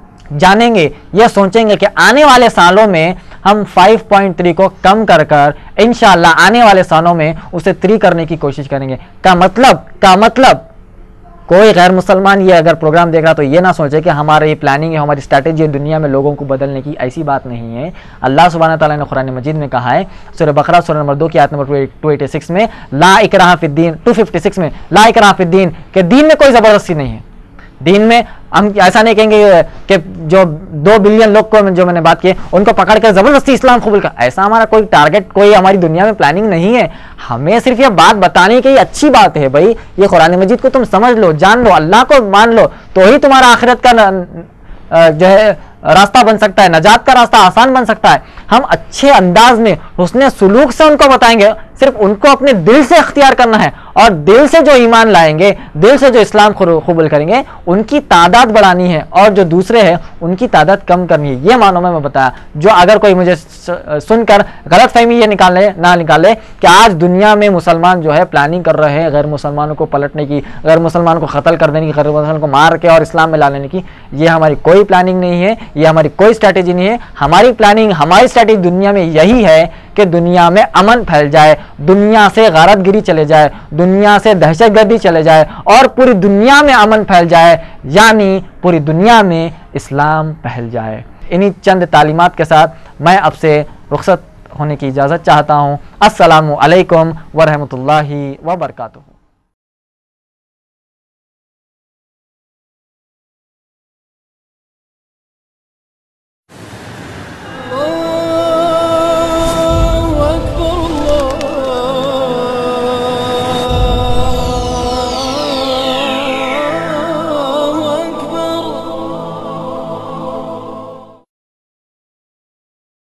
جانیں گے، یہ سوچیں گے کہ آنے والے سالوں میں ہم فائیو پوائنٹ تھری کو کم کر کر انشاءاللہ آنے والے سالوں میں اسے تھری کرنے کی کوشش کریں گے۔ کا مطلب کا مطلب کوئی غیر مسلمان یہ اگر پروگرام دیکھ رہا تو یہ نہ سوچے کہ ہمارا یہ پلاننگ ہے، ہماری اسٹریٹجی ہے دنیا میں لوگوں کو بدلنے کی، ایسی بات نہیں ہے۔ اللہ سبحانہ تعالیٰ نے قرآن مجید میں کہا ہے، سورہ بقرہ سورہ نمبر دو کی آیت نمبر دو سو چھیاسی میں، لا اکراہ فی الدین، دو سو چھپن میں لا اکراہ فی الدین، کہ دین میں کوئی زبردستی نہیں ہے۔ دین میں ہم ایسا نہیں کہیں گے کہ جو دو بلین لوگ کو جو میں نے بات کی ان کو پکڑ کر زبردستی اسلام قبول کر، ایسا ہمارا کوئی ٹارگٹ، کوئی ہماری دنیا میں پلاننگ نہیں ہے۔ ہمیں صرف یہ بات بتانے کی یہ اچھی بات ہے بھائی، یہ قرآن مجید کو تم سمجھ لو، جان لو، اللہ کو مان لو، تو ہی تمہارا آخرت کا جو ہے راستہ بن سکتا ہے، نجات کا راستہ آسان بن سکتا ہے۔ ہم اچھے انداز میں حسن سلوک سے ان کو بتائیں گے، صرف ان کو اپنے دل سے اختیار کرنا ہے، اور دل سے جو ایمان لائیں گے، دل سے جو اسلام قبول کریں گے، ان کی تعداد بڑھانی ہے، اور جو دوسرے ہیں ان کی تعداد کم کرنی ہے۔ یہ معنوں میں میں بتایا، جو اگر کوئی مجھے سن کر غلط فہمی یہ نکال لے نہ نکالے کہ آج دنیا میں مسلمان جو ہے پلاننگ کر رہے ہیں غیر مسلمانوں کو پلٹنے کی، غیر مسلمانوں کو قتل کر دینے کی، غیر مسلمانوں کو مار کے اور اسلام میں لا لینے کی، یہ ہماری کوئی پلاننگ نہیں ہے، یہ ہماری کوئی اسٹریٹجی نہیں ہے۔ ہماری پلاننگ، ہماری اسٹریٹجی دنیا میں یہی ہے کہ دنیا میں امن پھیل جائے، دنیا سے غارت گری چلے جائے، دنیا سے دہشت گردی چلے جائے، اور پوری دنیا میں امن پھیل جائے، یعنی پوری دنیا میں اسلام پھیل جائے۔ انہی چند تعلیمات کے ساتھ میں اب سے رخصت ہونے کی اجازت چاہتا ہوں۔ السلام علیکم ورحمۃ اللہ وبرکاتہ۔